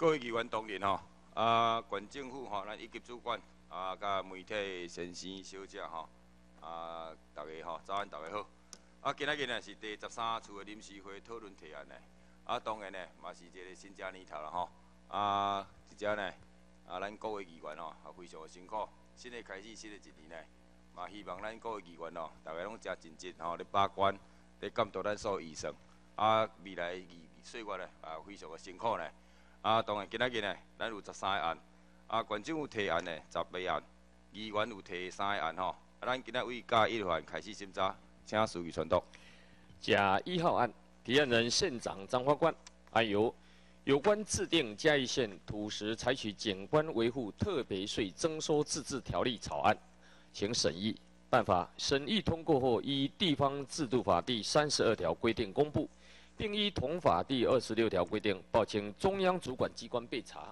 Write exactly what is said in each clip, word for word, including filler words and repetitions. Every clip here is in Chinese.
各位议员同仁吼，啊，县政府吼，咱一级主管啊，甲媒体先生小姐吼，啊，大家吼，早安，大家好。啊，今仔日呢是第十三次的临时会讨论提案呢。啊，当然呢，嘛是一个新正年头啦吼。啊，即只呢，啊，咱各位议员吼，也非常的辛苦。新的开始，新的一年呢，嘛希望咱各位议员吼，大家拢真尽职吼，咧把关，咧监督咱所有议程。啊，未来议岁月呢，啊，非常的辛苦呢。啊，当然今仔日呢，咱有十三个案，啊，县政府提案呢十个案，议员有提三个案吼。啊，咱今仔为甲一号案开始审查，请书记传读。 甲一号案，提案人县长张发官，案由有关制定嘉义县土石采取景观维护特别税征收自治条例草案，请审议。办法审议通过后，依地方制度法第三十二条规定公布，并依同法第二十六条规定报请中央主管机关备查。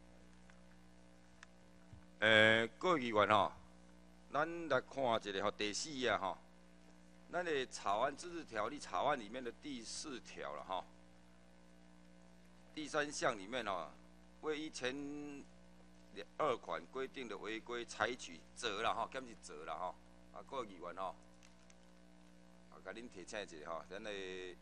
诶，各位议员吼，咱来看一下吼，第四啊吼，咱的草案自治条例草案里面的第四条了吼，第三项里面哦，为依前二款规定的违规采取责啦吼，减是责啦吼，啊，各位议员吼，啊，甲恁提醒一下吼，咱的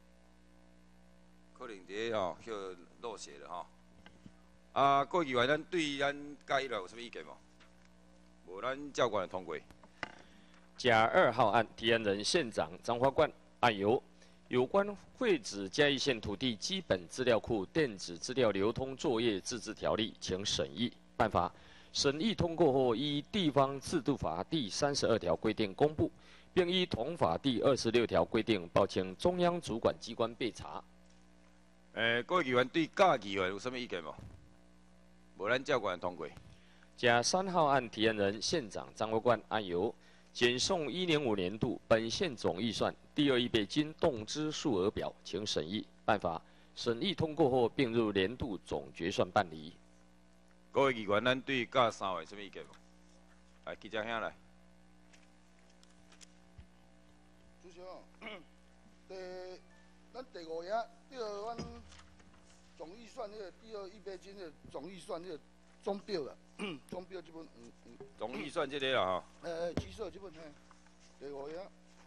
可能伫吼叫漏写了吼。啊，各位议员，咱对咱甲一有啥物意见无？无，咱照惯通过。 甲二号案，提案人县长张发官，案由有关废止嘉义县土地基本资料库电子资料流通作业自治条例，请审议。办法审议通过后，依地方制度法第三十二条规定公布，并依同法第二十六条规定报请中央主管机关备查。 诶、呃，各位议员对甲议员有啥物意见无？无，咱照惯通过。 甲三号案，提案人县长张发官，案由检送一年五年度本县总预算第二预备金动支数额表，请审议。办法审议通过后，并入年度总决算办理。 各位议员，咱对甲三号有啥物意见无？来，记者兄来。 主席哦，第咱第五页，这个阮总预算那个第二预备金的总预算那个总表啦，总表这本嗯嗯。 总预算这个啦吼。 诶诶，基数这本嘿，第五页。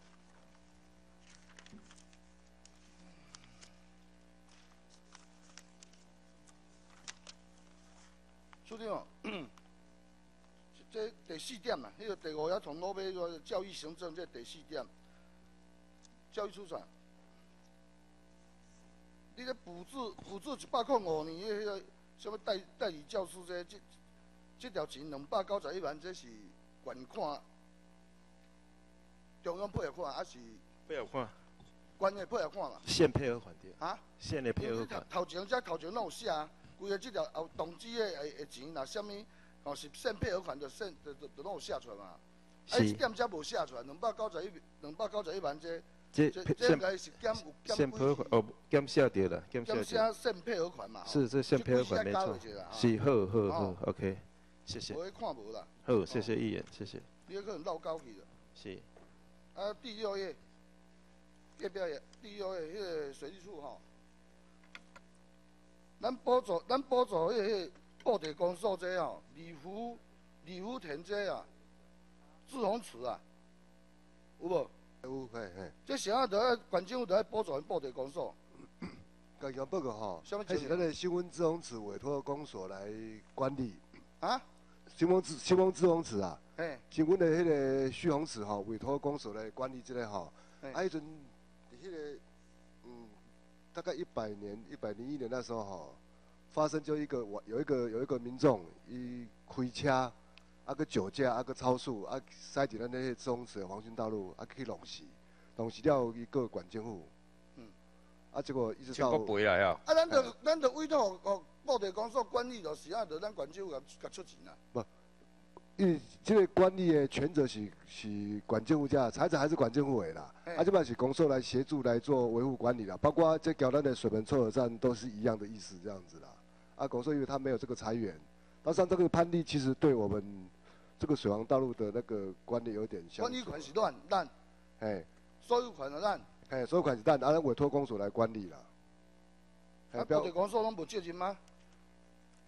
处长哦，这第四点啦，迄个第五页从老尾个教育行政这第四点，教育出产。你咧补助补助一百零五年的迄个什么代代理教师这这这条钱两百九十一万，这是原款中央配合款，还是配合款？ 县的配合款嘛？ 县配合款对。 啊？ 县的配合款。 头前这头前拢有写啊，规个这条后动机的诶诶钱，若啥物哦是县配合款，就县就就就拢有写出来嘛。啊，一点则无写出来，两百九十一两百九十一万这。 这这应该是减有减县配合款哦，减少掉了，减少掉。 减写县配合款嘛？ 是这县配合款没错。是，好好好 ，OK， 谢谢。 无去看无啦。 好，谢谢议员，谢谢。 你可能绕高去了。 是。 啊，第六页，页表页，第六页迄个水利处吼，咱补助咱补助迄个迄个布地公所这吼，李福李福田这啊，志宏祠啊，有无？ 有，嘿嘿。 这现在就要县政府就要补助布地公所。 家己报告吼， 什么迄是咱的新温志宏祠委托公所来管理。 啊？ 新温志新温志宏祠啊， 嘿。 新温的迄个蓄洪祠吼，委托公所来管理这个吼。啊，迄阵，迄个，嗯，大概一百年、一百零一年那时候吼，发生就一个有一个有一个民众伊开车，啊个酒驾，啊个超速，啊驶伫咱迄个志宏祠的黄兴道路，啊去弄死，弄死了伊个县政府。嗯。啊，结果一直到。 全国赔来啊。 啊，咱着咱着委托互布地公所管理，就是啊，着咱县政府甲甲出钱啊。 不。因为这个管理的权责是是县政府家，财产还是县政府的啦。啊，这边是公所来协助来做维护管理啦，包括这交咱的水门抽油站都是一样的意思，这样子啦。啊，公所因为他没有这个财源，加上这个判例其实对我们这个水防道路的那个管理有点像。 管理权是咱咱， 哎， 所有权是咱， 哎，所有权是咱，啊，委托公所来管理啦。 啊，布地公所拢无借钱吗？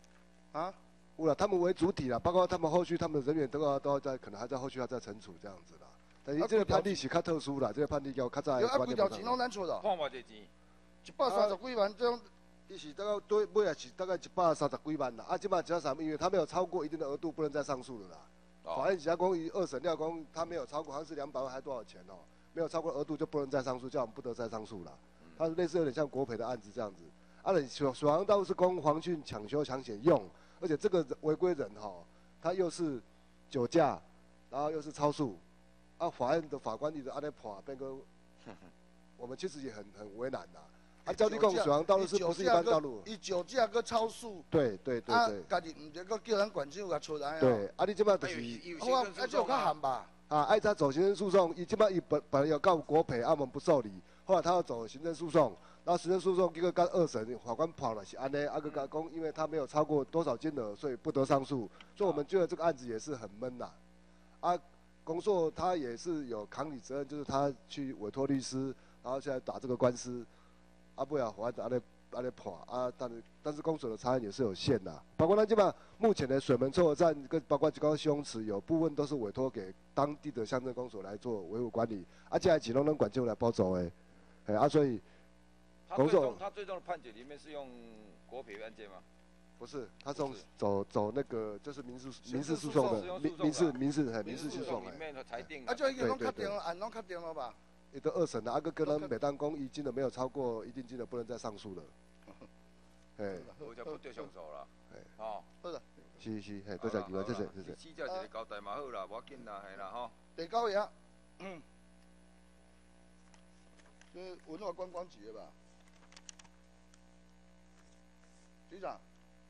啊， 有啦，他们为主体啦，包括他们后续他们的人员都要都要在，可能还在后续要再惩处这样子啦。但是这个判例是较特殊啦，这个判例叫较早的观念不同。 有啊，几条钱拢咱出咯， 看偌济钱？ 一百三十几万这种。 伊是大概对尾也是大概一百三十几万啦，啊，即摆加啥？因为他没有超过一定的额度，不能再上诉了啦。 哦、 法院只要公于二审料公，他没有超过，好像是两百万还多少钱哦、喔，没有超过额度就不能再上诉，叫我们不得再上诉啦。嗯、他类似有点像国赔的案子这样子。啊，水水航道是供黄俊抢修抢险用，而且这个违规人哈、喔，他又是酒驾，然后又是超速，啊，法院的法官一直按那判，变个，我们其实也很很为难呐。 啊，交地讲水航道路是不是一般道路？ 伊酒驾搁超速。 对对对啊， 对。 家己唔得搁叫咱管长甲出来啊。 对，啊，你即摆就是， 我啊，这有较含吧？ 啊，爱他走行政诉讼，伊即摆伊本本来有告国赔，啊，我们不受理，后来他要走行政诉讼，然后行政诉讼结果跟二审法官跑了是安尼，啊个甲讲，因为他没有超过多少金额，所以不得上诉，所以我们觉得这个案子也是很闷呐。啊，公诉他也是有扛理责任，就是他去委托律师，然后现在打这个官司。 啊，不要，反正安尼安尼判啊，但是但是公所的查案也是有限的，包括咱即嘛目前的水门凑合站跟包括几高修泳池，有部分都是委托给当地的乡镇公所来做维护管理，啊，这还启动人管就来包走诶，哎啊，所以公所他最终的判决里面是用国赔案件吗？ 不是，他是用走走那个就是民事民事诉讼的民民事民事哎民事诉讼里面的裁定啊，就已经拢确定了，案拢确定了吧？ 伊都二审了，啊个跟咱每当公益金额没有超过一定金额，不能再上诉了。哎， 我就不对上诉啦。哎，哦， 好啦， 是是，嘿，多谢几位，谢谢谢谢。 死者一个交代嘛好啦，无要紧啦，系啦吼。 第九页，嗯，这文化观光局的吧？局长，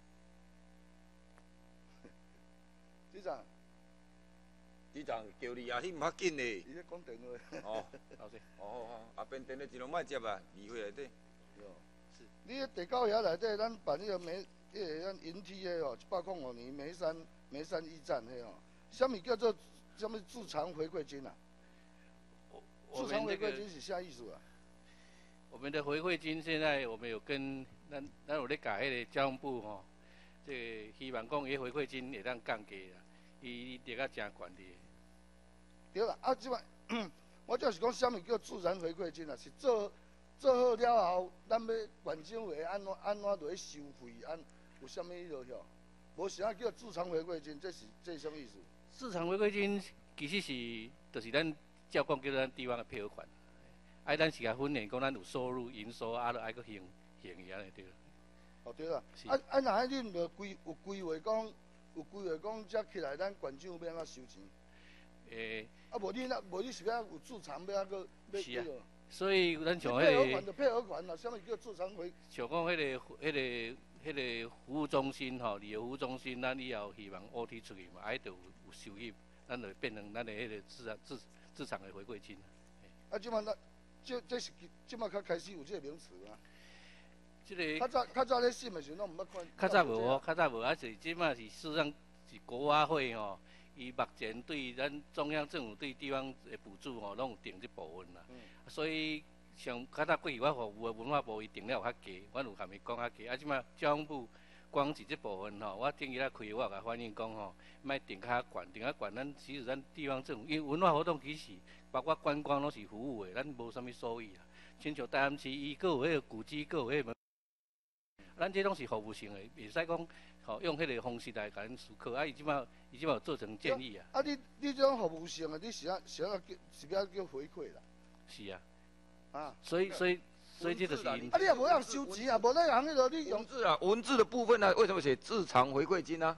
局长。 局长叫你啊，你唔较紧嘞。 伊咧讲电话。 哦，老师。哦好好，后边电话尽量莫接啊，议会内底。 是。你第九页内底，咱办迄个梅，迄个咱引体的哦，一百零五年梅山梅山驿站迄哦，什么叫做什么驻藏回馈金啊？驻藏回馈金是啥意思啊？ 我们的回馈金现在我们有跟咱咱有咧改迄个交通部吼，这个希望讲伊回馈金会当降低啦，伊跌到真悬哩。 对啦，啊，即摆我就是讲，什么叫自然回馈金啊？是做做好了后，咱要县政会安怎安怎落去收费，安有啥物迄落晓？无啥叫自偿回馈金，这是这是什么意思？ 自偿回馈金其实是就是咱照讲叫咱地方的配合款，爱咱是甲分练讲咱有收入营收，啊，著爱搁行行伊安尼对。 哦对啦，啊啊，若迄恁无规有规划讲有规划讲，才起来咱县政要安怎收钱？ 诶， 啊，无你那无你是要有自偿要啊个要是啊，所以咱像迄、那个配合款就配合款啦，什么叫自偿回？ 像讲迄、那个、迄、那个、迄个服务中心吼，旅游服务中心，咱以后希望 O T 出去嘛，爱着有有收入，咱就变成咱的迄个自然自自偿的回馈金。 啊，即摆咱这这是即摆较开始有这个名词啊。 这个较早较早咧审的时候，拢毋捌看。 较早无哦，较早无，啊是即摆是事实上是国瓦会吼。 伊目前对咱中央政府对地方的补助吼，拢有定这部分啦。嗯、所以像较早过去我服务的文化部伊定了有较低，阮有含伊讲较低。啊，即摆交通部光是这部分吼，我顶日来开我也甲反映讲吼，莫定较悬，定较悬，咱其实咱地方政府因为文化活动其实包括观光拢是服务的，咱无啥物收益啦。亲像大安区伊个有迄个古迹，个有迄个，咱这拢是服务性的，袂使讲。 吼，用迄个方式来甲咱思考，啊，伊即摆伊即摆有做成建议啊。 啊，你你这种服务性的，你是啊是啊叫是要叫回馈啦。 是啊。 啊。 所以所以所以这就是因。 啊，你也无让收钱啊，无那行迄个你文字啊，文字的部分呢，为什么写自偿回馈金呢？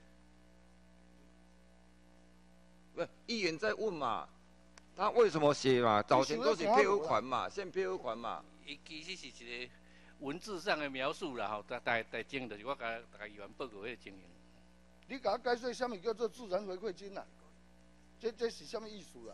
不，议员在问嘛，他为什么写嘛？早前都写配合款嘛，现配合款嘛。 伊其实是一个。 文字上的描述啦，吼，大大大经就是我甲甲议员报告迄个情形。 你甲我解释什么叫做自然回馈金啦？这这是什么意思啦？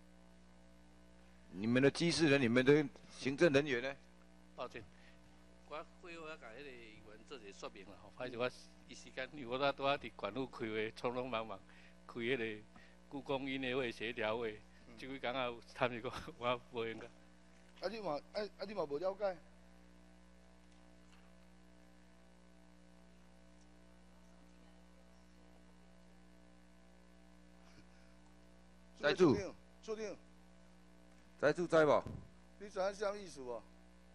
你们的机事人，你们的行政人员呢？ 抱歉。 我会后啊，甲迄个议员做一个说明啦吼，歹势我伊时间，因为我拄啊伫县府开会，匆匆忙忙开迄个故宫音乐会协调会，即几工啊有参与过，我无闲个。 啊你嘛啊啊你嘛无了解。 在住， 处长， 在住在无？ 你知影啥意思无？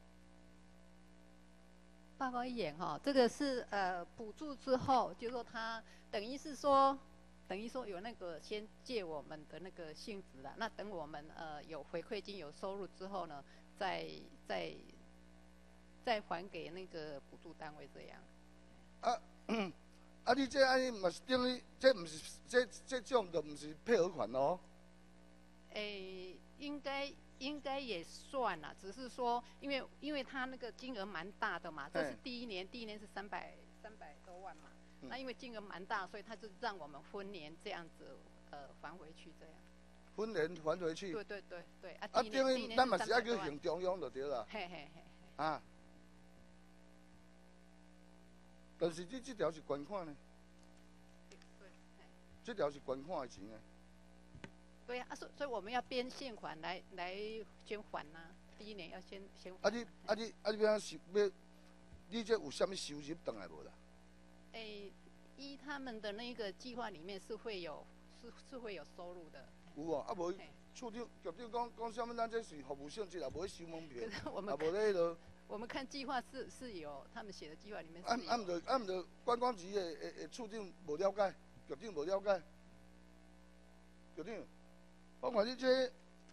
报告一眼哈，这个是呃补助之后，就说他等于是说，等于说有那个先借我们的那个性质啦，那等我们呃有回馈金有收入之后呢，再再再还给那个补助单位这样。 啊，啊你这安尼嘛是等于这唔是这这种就唔是配合款哦。 诶、应该应该也算啦，只是说，因为因为他那个金额蛮大的嘛，这是第一年，第一年是三百三百多万嘛，嗯、那因为金额蛮大，所以他就让我们分年这样子呃还回去这样。 分年还回去。 对对对对，啊， 啊， 第一等于咱嘛是爱去还行中央就对啦。 嘿嘿嘿。 啊。但是你这条是捐款呢？ 对。 这条是捐款的钱呢。 对呀、啊，所所以我们要编现款来来先还呐、啊，第一年要先先还。 啊你啊你啊你要收要，你这有啥物收入回来无啦？ 诶、依他们的那个计划里面是会有是是会有收入的。 有哦，啊无处长局长讲讲啥物，咱这是服务性质，也无收门票， 我们也无咧落。 我们看计划是是有他们写的计划里面是有。 啊啊毋着啊毋着观光局的的的处长无了解，局长无了解，局长。我看你这，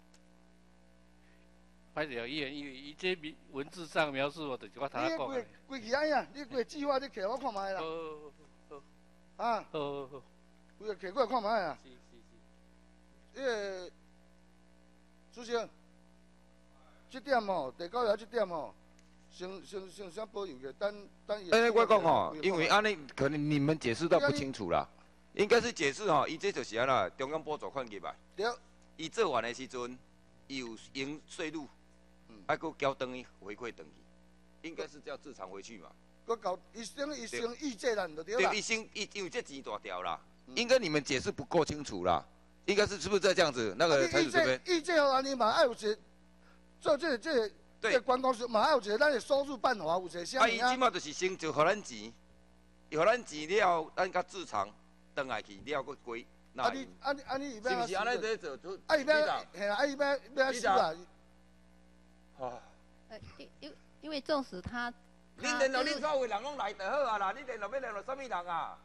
歹势，议员，因为伊这文字上描述，我就是我头仔讲的。 你规规期安呀，你规计划你摕我看卖啦。 好好好。 啊。 好好好。 规个摕过来看卖啊。 是是是。迄个主席，这点吼，第九页这点吼，先先先先保留个，等等伊。 哎，我讲吼，因为安尼可能你们解释到不清楚啦。应该是解释吼，伊这就是安啦，中央补助款入来。 对。 伊做完的时阵，伊有赢税入，还佫交等于回馈等于，应该是叫自偿回去嘛。 佫交，伊先伊先预借咱就对啦。 对，伊先伊因为这钱大条啦，应该你们解释不够清楚啦。应该是是不是这样子？那个财主这边。 预借互安尼嘛，爱有一个做这个这个这个观光是嘛，爱有一个咱的收入办法，有一个啥物啊？ 啊，伊即马就是先就互咱钱，互咱钱了，咱甲自偿。转来去了，佫归。 啊你啊你啊你伊要是不是安尼在做？ 啊伊要，嘿啊伊要要收啊。 哦。 呃，因因因为纵使他。 恁联络恁所有人拢来就好啊啦，你联络要联络啥物人啊？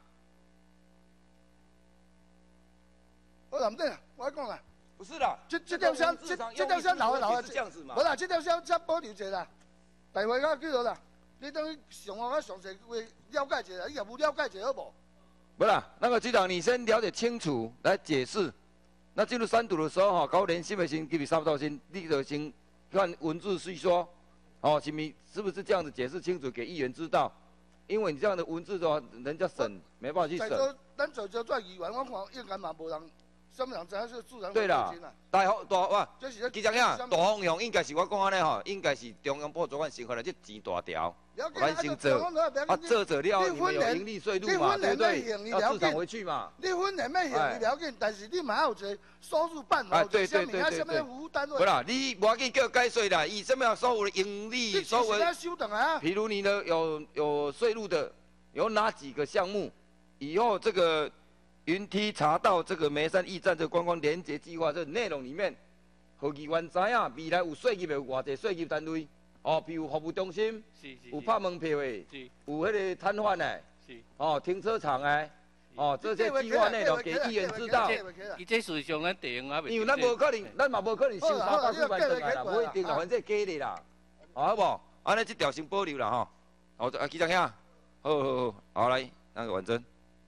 我諗得啦，我講啦。 不是啦， 這這條箱，這這條箱留留啊，無啦，這條箱先保留者啦。大會個叫做啦，你等於上我詳細會了解者啦，你也無了解者好無？ 不啦，那个局长，你先了解清楚来解释。那进入三读的时候，哈，高联新北新给你三道先，立刻先看文字叙说，哦，是咪是不是这样子解释清楚给议员知道？因为你这样的文字的话，人家审没办法去审。 咱在座做议员，我看应该嘛无人，什么人知影是自然对啦，大大大哇，局长呀，大方向应该是我讲安尼吼，应该是中央补助款先回来，这钱大条。咱先做，啊做做了，你们有盈利税入嘛，对不对？要自偿回去嘛。 你分年要行你了解，但是你嘛要有一个收入办法， 对对对对对。 服务单位。 不啦，你无要紧叫改税啦，以什么样收入盈利收入？譬如你的有有税入的，有哪几个项目？以后这个云梯查到这个眉山驿站这个观光连结计划这内容里面，互议员知影未来有税入的有偌济税入单位。哦，比如服务中心，有拍门票的，有迄个摊贩的，哦，停车场的，哦，这些计划内容给议员知道。 伊这属于上咱地方啊， 因为咱无可能，咱嘛无可能收三百四百转来啦，无一定啦，反正假的啦，好无？安尼这条先保留啦吼。好，啊，局长兄，好好好，好来，那个婉珍。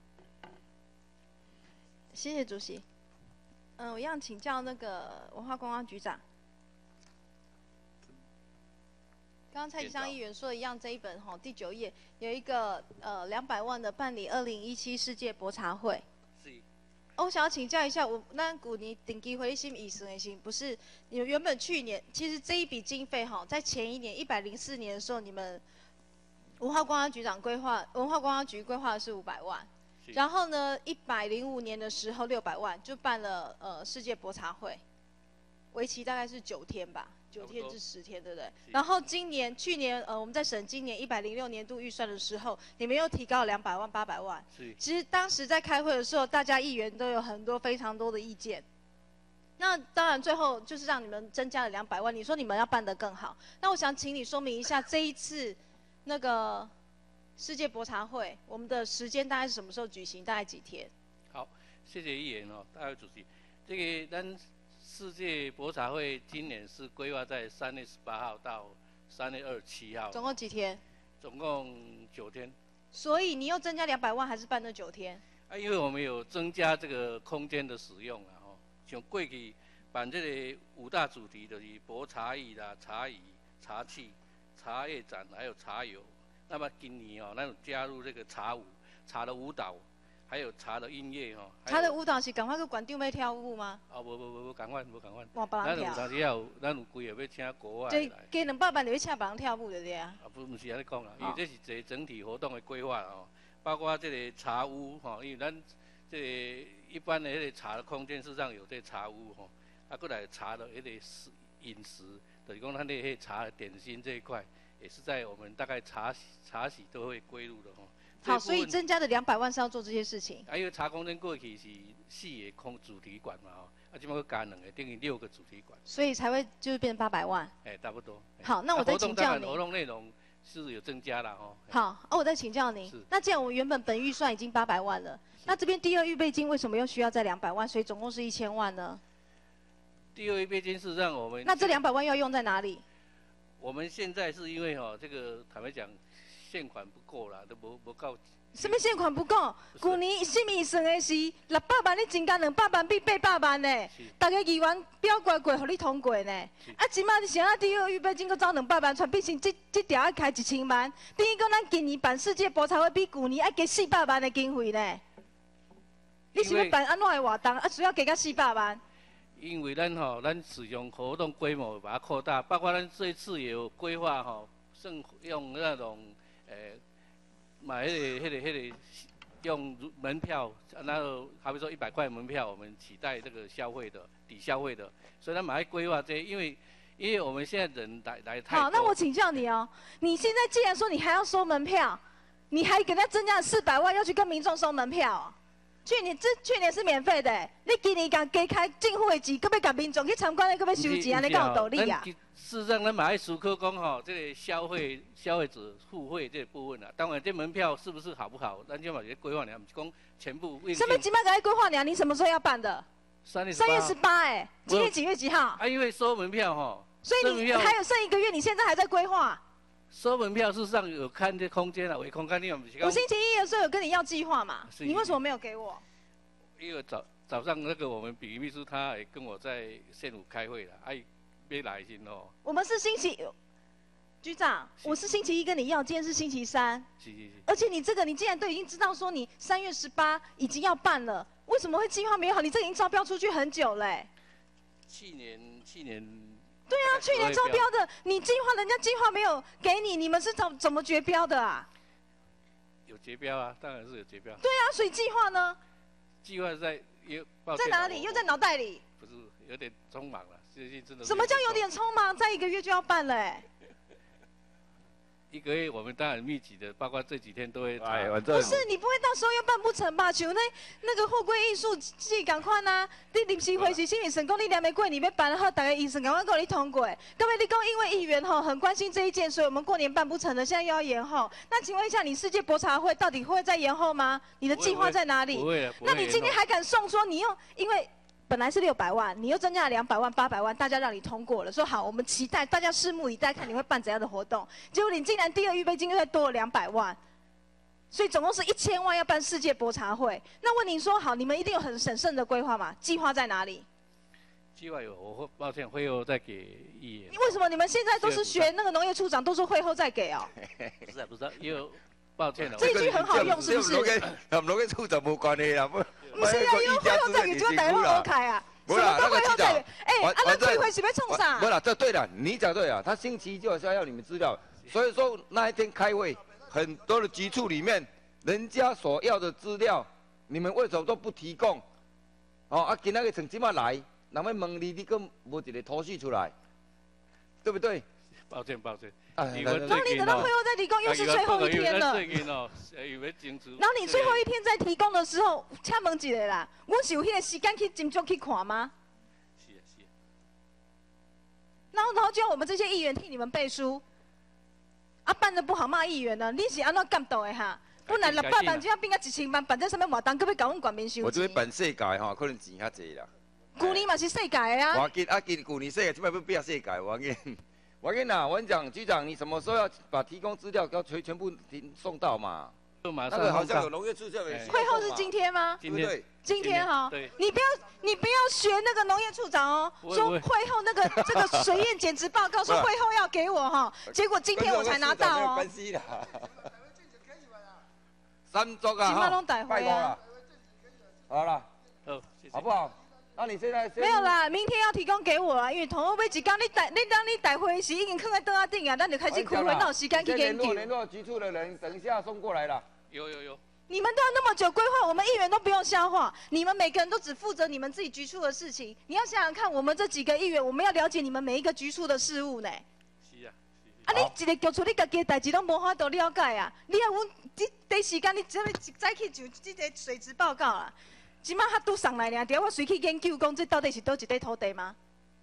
谢谢主席。嗯，我想请教那个文化观光局长。刚刚蔡其昌议员说的一样，这一本哈第九页有一个呃两百万的办理二零一七世界博茶会。 是。 哦，我想要请教一下，我那古尼顶级回心以神的心，不是你们原本去年其实这一笔经费哈，在前一年一百零四年的时候，你们文化观光局长规划，文化观光局规划的是五百万。然后呢，一百零五年的时候六百万就办了呃世界博茶会，为期大概是九天吧，九天至十天，对不对？然后今年、去年呃我们在审今年一百零六年度预算的时候，你们又提高了两百万、八百万。其实当时在开会的时候，大家议员都有很多非常多的意见。那当然最后就是让你们增加了两百万，你说你们要办得更好。那我想请你说明一下这一次那个。世界博茶会，我们的时间大概是什么时候举行？大概几天？ 好，谢谢议员哦，大会主席。这个咱世界博茶会今年是规划在三月十八号到三月二十七号。 总共几天？ 总共九天。 所以你又增加两百万，还是办那九天？ 啊，因为我们有增加这个空间的使用啊，吼，像过去办这个五大主题就是博茶艺啦、茶艺、茶器、茶叶展，还有茶游。那么今年哦，那种加入这个茶舞、茶的舞蹈，还有茶的音乐哦。 茶的舞蹈是赶快去馆长要跳舞吗？ 啊，无无无无，赶快无赶快。 换别人跳。 咱有当时要有，咱有规个要请国外来。 这加两百万就要请别人跳舞，对不对啊？ 啊，不，不是安尼讲啦，因为这是一个整体活动的规划哦，包括这个茶屋吼，因为咱这个一般的迄个茶的空间，事实上有这茶屋吼，啊，过来茶的迄个食饮食，就是讲咱那些茶点心这一块。也是在我们大概茶茶席都会归入的哦。 好，所以增加的两百万是要做这些事情。 啊，因为茶空间过去是四个空主题馆嘛，哦，啊，今麦加两个，等于六个主题馆。 所以才会就是变成八百万。 哎、欸，差不多。 好，那我再请教你。 活动内容是有增加了哦。 好，哦，我再请教你。那既然我们原本本预算已经八百万了，那这边第二预备金为什么又需要再两百万？所以总共是一千万呢？ 第二预备金是让我们。 那这两百万要用在哪里？ 我们现在是因为哈、哦，这个坦白讲，现款不够啦，都无无够。 什么现款不够？去年什么算的是六百万，你增加两百万比八百万呢？大家议员表决过，互你通过呢。啊，即马你想啊，第二预备金搁走两百万，全变成这这条要开一千万。等于讲咱今年办世界博茶会比去年要加四百万的经费呢。你是要办安怎的活动？啊，需要加到四百万？ 因为咱吼、喔，咱使用活动规模把它扩大，包括咱这一次也有规划吼，剩用那种诶、欸、买迄、那个、迄、那个、迄、那个用门票，然后好比说一百块门票，我们取代这个消费的抵消费的，所以咱马上规划这，因为因为我们现在人来来太多。 好，那我请教你哦、喔，你现在既然说你还要收门票，你还给他增加了四百万，要去跟民众收门票、喔。去年这去年是免费的，你今年甲加开政府的钱，搁要甲民众去参观，搁要收钱，安尼敢有道理啊？ 事实上，咱嘛爱思考讲吼，这个消费消费者付费这个部分啊，当然这门票是不是好不好，咱就嘛在规划呢，不是讲全部。 什么几万个规划呢？你什么时候要办的？ 三月三月十八，哎，今天几月几号？ 啊，因为收门票吼， 所以你还有剩一个月，你现在还在规划？ 收门票事实上有看这空间啊，围空间你们不是讲。 我星期一的时候有跟你要计划嘛？你为什么没有给我？ 因为早早上那个我们比秘书他也跟我在县府开会了，哎，别来信哦。 我们是星期，局长，我是星期一跟你要，今天是星期三。 是是是。 而且你这个你既然都已经知道说你三月十八已经要办了，为什么会计划没有好？你这已经招标出去很久嘞、欸。 去年去年。 对啊，去年招标的，你计划人家计划没有给你，你们是怎怎么决标的啊？ 有决标啊，当然是有决标。 对啊，所以计划呢？ 计划在又在哪里？又在脑袋里？ 不是，有点匆忙了，最近真的。 什么叫有点匆忙？在一个月就要办了哎、欸。 一个月我们当然密集的，包括这几天都会。 哎，反正不是你不会到时候又办不成吧？像那那个货柜艺术季赶快呐，你临时会是新民省公你两玫瑰你要办好，大家医生赶快跟你通过。各位你讲，因为议员吼很关心这一件，所以我们过年办不成了，现在又要延后。那请问一下，你世界博茶会到底会再延后吗？你的计划在哪里？ 不会， 那你今天还敢送说你用因为？本来是六百万，你又增加了两百万、八百万，大家让你通过了，说好，我们期待大家拭目以待，看你会办怎样的活动。结果你竟然第二预备金又再多了两百万，所以总共是一千万要办世界博茶会。那问你说好，你们一定有很审慎的规划嘛？计划在哪里？ 计划有，我抱歉，会后再给议员。 为什么你们现在都是学那个农业处长，都说会后再给哦？ 不是啊，不是啊，因为抱歉了。 这一句很好用，是不是？ 同农业处长无关系啦。 不是啊，因为会后再给就台湾欧开啊。 不啦，那个局长，哎，啊，那开会是要冲啥？ 不啦，这对了，你讲对了，他星期一就要要你们资料，所以说那一天开会很多的局处里面，人家所要的资料，你们为什么都不提供？哦，啊，今仔个从即马来，人要问你，你更无一个头绪出来，对不对？ 抱歉，抱歉。 哎， 然后你等到会后再提供，又是最后一天了。 最近哦，以为争取。 然后你最后一天再提供的时候，请问一下啦，我是有迄个时间去斟酌去看吗？ 是啊，是啊。 然后，然后就要我们这些议员替你们背书，啊，办得不好骂议员呢？你是安怎监督的哈？本来六百万，只要变到一千万，办在上面活动，搁要搞阮全面收钱。 我这边办世界吼，可能钱较济啦。 旧年嘛是世界的啊。 我记啊，记旧年世界，即摆要变世界，我记。我跟你讲，我跟你讲，局长，你什么时候要把提供资料要全全部提送到嘛？ 那个好像有农业处这边。 会后是今天吗？ 今天。 今天哈， 对。 你不要你不要学那个农业处长哦，说会后那个这个水验检值报告说会后要给我哈，结果今天我才拿到哦。 关系啦。三周啊， 今晚拢带回啊。 好了， 好， 好不好？那你现在没有啦，明天要提供给我啊，因为同我买一缸，你带你当你带回时已经放在桌顶啊，咱就开始开会，哪有时间去研究？ 联络联络局处的人，等一下送过来了。 有有有。 你们都要那么久规划，我们议员都不用消化，你们每个人都只负责你们自己局处的事情。你要想想看，我们这几个议员，我们要了解你们每一个局处的事务呢。 是啊。 啊，你一个局处你家己的代志拢无法度了解啊！你要阮这第时间，你只要一早去就这个水质报告啦。即马他拄上来尔，对我随去研究，讲这到底是倒一块土地吗？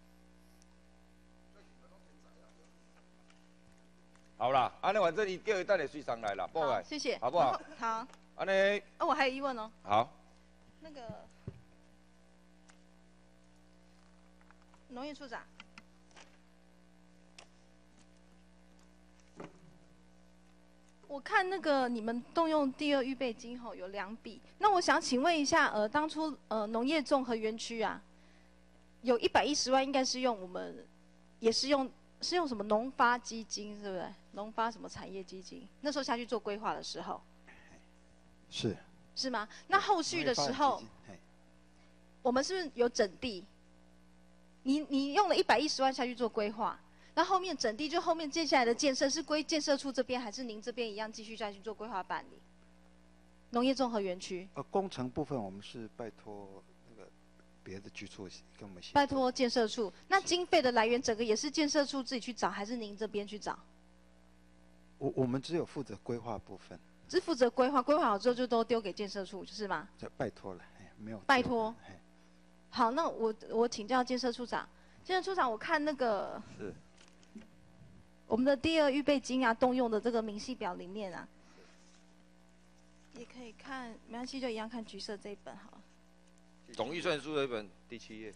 好啦，安尼反正伊叫伊等下水上来啦，报来， 谢谢， 好不好？ 好。 安尼。 啊，我还有疑问哦。 好。 那个农业处长，我看那个你们动用第二预备金吼有两笔，那我想请问一下，呃，当初呃农业综合园区啊，有一百一十万，应该是用我们，也是用是用什么农发基金，对不对？农发什么产业基金？那时候下去做规划的时候， 是是吗？那后续的时候，我们是不是有整地？你你用了一百一十万下去做规划。那后面整地就后面接下来的建设是归建设处这边，还是您这边一样继续再去做规划办理？农业综合园区。 呃，工程部分我们是拜托那个别的局处跟我们协。 拜托建设处，那经费的来源整个也是建设处自己去找，还是您这边去找？ 我我们只有负责规划部分。 只负责规划，规划好之后就都丢给建设处，是吗？ 这拜托了，没有。 拜托。好，那我我请教建设处长，建设处长，我看那个。 是。 我们的第二预备金啊，动用的这个明细表里面啊，也可以看，没关系，就一样看橘色这一本好了。 总预算书的一本第七页。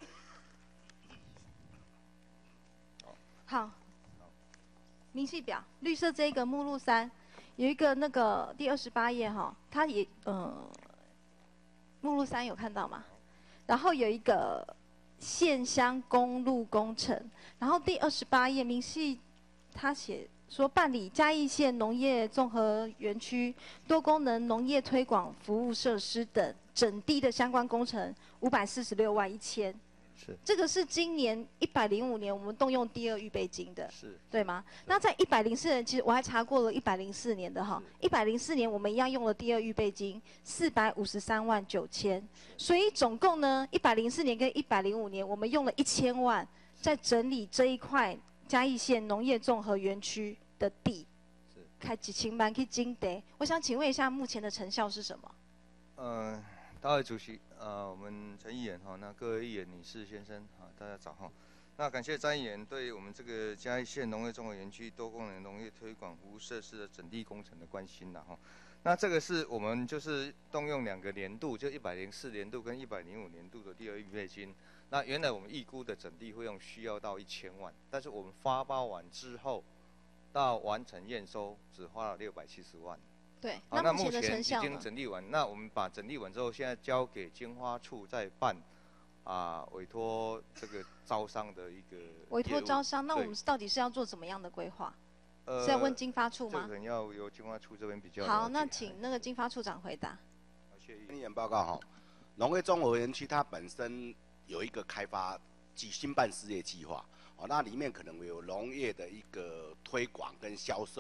好。明细表，绿色这个目录三，有一个那个第二十八页哈，它也呃，目录三有看到吗？然后有一个县乡公路工程，然后第二十八页明细。他写说办理嘉义县农业综合园区多功能农业推广服务设施等整地的相关工程五百四十六万一千， 是这个是今年一百零五年我们动用第二预备金的， 是对吗？那在一百零四年，其实我还查过了一百零四年的哈，一百零四年我们一样用了第二预备金四百五十三万九千，所以总共呢一百零四年跟一百零五年我们用了一千万在整理这一块。嘉义县农业综合园区的地，开几千万去经地，我想请问一下，目前的成效是什么？ 呃，大会主席，呃，我们陈议员哈，那各位议员、女士、先生，哈，大家早哈。那感谢张议员对我们这个嘉义县农业综合园区多功能农业推广服务设施的整地工程的关心啦哈。那这个是我们就是动用两个年度，就一百零四年度跟一百零五年度的第二预备金。那原来我们预估的整地费用需要到一千万，但是我们发包完之后，到完成验收只花了六百七十万。 对， 好， 那目前已经整理完，那我们把整理完之后，现在交给经花处再办，啊，委托这个招商的一个。 委托招商，那我们到底是要做怎么样的规划？ 呃， 是要问经发处吗？ 这个要由经发处这边比较。 好，那请那个经发处长回答。 好，谢谢议员报告哈，农业综合园区它本身。有一个开发及新办事业计划，哦，那里面可能有农业的一个推广跟销售，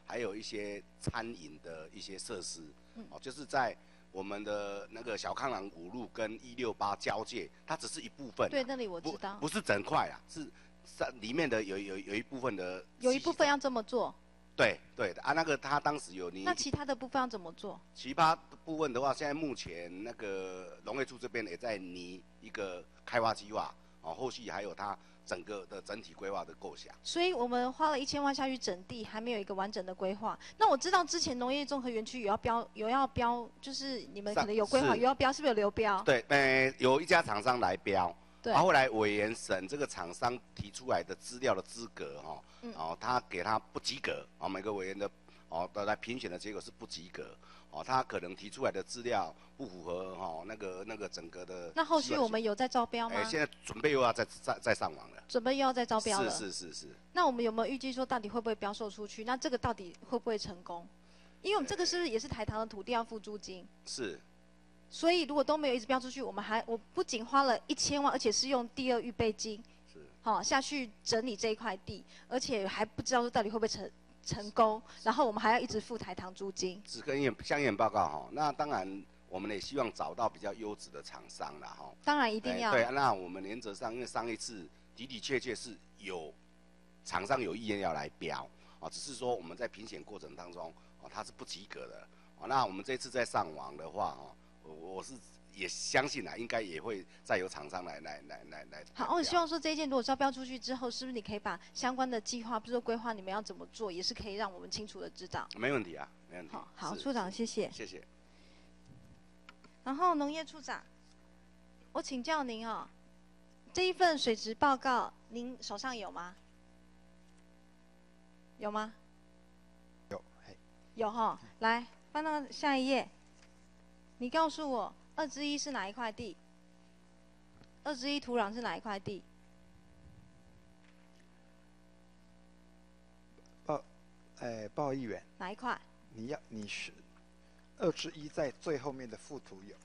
还有一些餐饮的一些设施，哦，就是在我们的那个小康廊五路跟一六八交界，它只是一部分。 对，那里我知道。 不, 不是整块啊，是里面的有有有一部分的。 有一部分要这么做。 对对的啊，那个他当时有你。 那其他的部分要怎么做？ 其他部分的话，现在目前那个农业处这边也在拟一个开发计划，哦，后续还有它整个的整体规划的构想。 所以我们花了一千万下去整地，还没有一个完整的规划。那我知道之前农业综合园区有要标，有要标，就是你们可能有规划，有要标，是不是有流标？ 对，呃，有一家厂商来标。 对。 啊、后来委员审这个厂商提出来的资料的资格，哈、哦，嗯、哦，他给他不及格，哦，每个委员的哦的来评选的结果是不及格，哦，他可能提出来的资料不符合哦那个那个整个的。 那后续我们有在招标吗？ 哎、欸，现在准备又要再再再上网了。 准备又要再招标了。 是是是是。 那我们有没有预计说到底会不会标售出去？那这个到底会不会成功？因为我们这个是不是也是台糖的土地要付租金？ 是。 所以如果都没有一直标出去，我们还我不仅花了一千万，而且是用第二预备金， 是， 好、哦、下去整理这一块地，而且还不知道说到底会不会成成功，然后我们还要一直付台糖租金。 只跟相应报告哈，那当然我们也希望找到比较优质的厂商啦哈。 当然一定要。 欸、对，那我们原则上因为上一次的的确确是有厂商有意愿要来标，啊，只是说我们在评选过程当中，哦，它是不及格的，哦，那我们这次在上网的话，哦。我是也相信啊，应该也会再有厂商来来来来来。 好，我希望说这一件如果招标出去之后，是不是你可以把相关的计划，比如说规划你们要怎么做，也是可以让我们清楚的知道。 没问题啊，没问题。 好，好，处长，谢谢。 谢谢。 然后农业处长，我请教您哦，这一份水质报告您手上有吗？有吗？ 有。 有哈，来翻到下一页。你告诉我，二之一是哪一块地？二之一土壤是哪一块地？ 报，哎，报议员。 哪一块？ 你要你是二之一在最后面的附图有，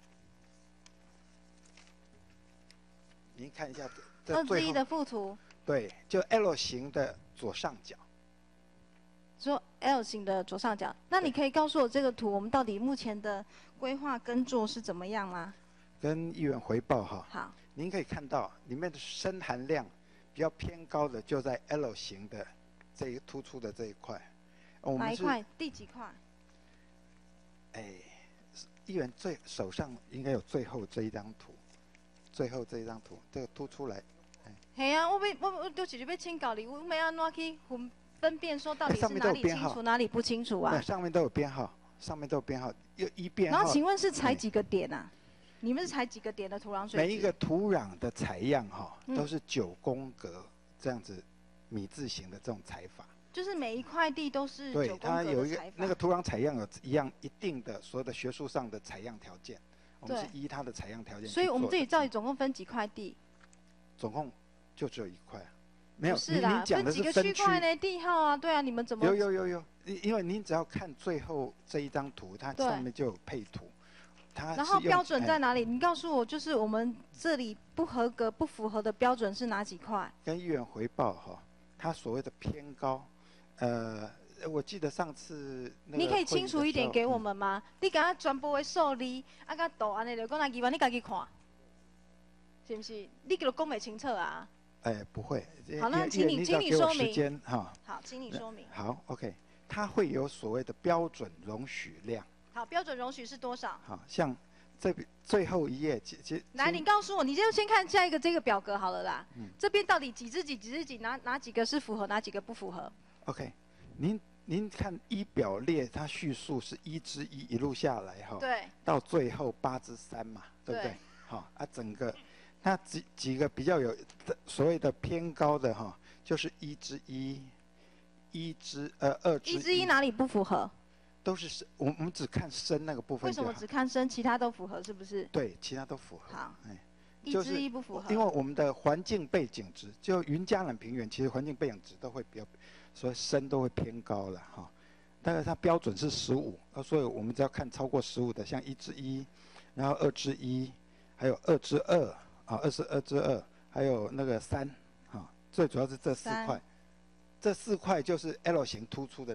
您看一下这。 二之一的附图。 对，就 L 型的左上角。 说 L 型的左上角，那你可以告诉我这个图，我们到底目前的规划耕作是怎么样吗？ 跟议员回报哈。 好。 您可以看到里面的砷含量比较偏高的，就在 L 型的这一突出的这一块。我们哪一块？第几块？ 哎，议员最手上应该有最后这一张图，最后这一张图，这个凸出来。 嘿啊，我要我我就是要请教你，我要安怎去分？分辨说到底是哪里清楚，哪里不清楚啊？ 上面都有编号，上面都有编号，有一编号。 然后请问是采几个点啊？你们是采几个点的土壤水质？ 每一个土壤的采样哈，都是九宫格这样子米字形的这种采法。 就是每一块地都是九宫格的采法。 对，它有一个那个土壤采样有一样一定的所有的学术上的采样条件，我们是依它的采样条件。 所以我们这里到底总共分几块地？ 总共就只有一块。没有， 是啦，分几个区块呢？地号啊，对啊，你们怎么？ 有有有有，因为您只要看最后这一张图，它上面就有配图。它然后标准在哪里？你告诉我，就是我们这里不合格、不符合的标准是哪几块？ 跟议员回报哈，它所谓的偏高，呃，我记得上次你可以清楚一点给我们吗？嗯、你给他全部的数字，啊，甲图安尼就讲来几万，你家己看，是不是？你给我讲袂清楚啊？ 哎，不会。 好，那请你，请你说明。 哈。 好，请你说明。 好 ，OK， 它会有所谓的标准容许量。 好，标准容许是多少？ 好像这边最后一页，其其来，你告诉我，你就先看下一个这个表格好了啦。嗯。这边到底几之几几之几，哪哪几个是符合，哪几个不符合 ？OK， 您您看一表列，它叙述是一之一一路下来哈。 对。 到最后八之三嘛，对不对？好啊，整个。那几几个比较有所谓的偏高的哈，就是一之一，一之呃二之一。 一之一哪里不符合？ 都是砷，我们只看砷那个部分。 为什么只看砷，其他都符合？是不是？ 对，其他都符合。 好， 哎， 一之一不符合。 因为我们的环境背景值，就云嘉南平原，其实环境背景值都会比较，所以砷都会偏高了哈。大概它标准是十五，所以我们只要看超过十五的，像一之一，然后二之一，还有二之二。啊，二十二之二，还有那个三，啊，最主要是这四块，这四块就是 L 型突出的那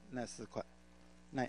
那四块，那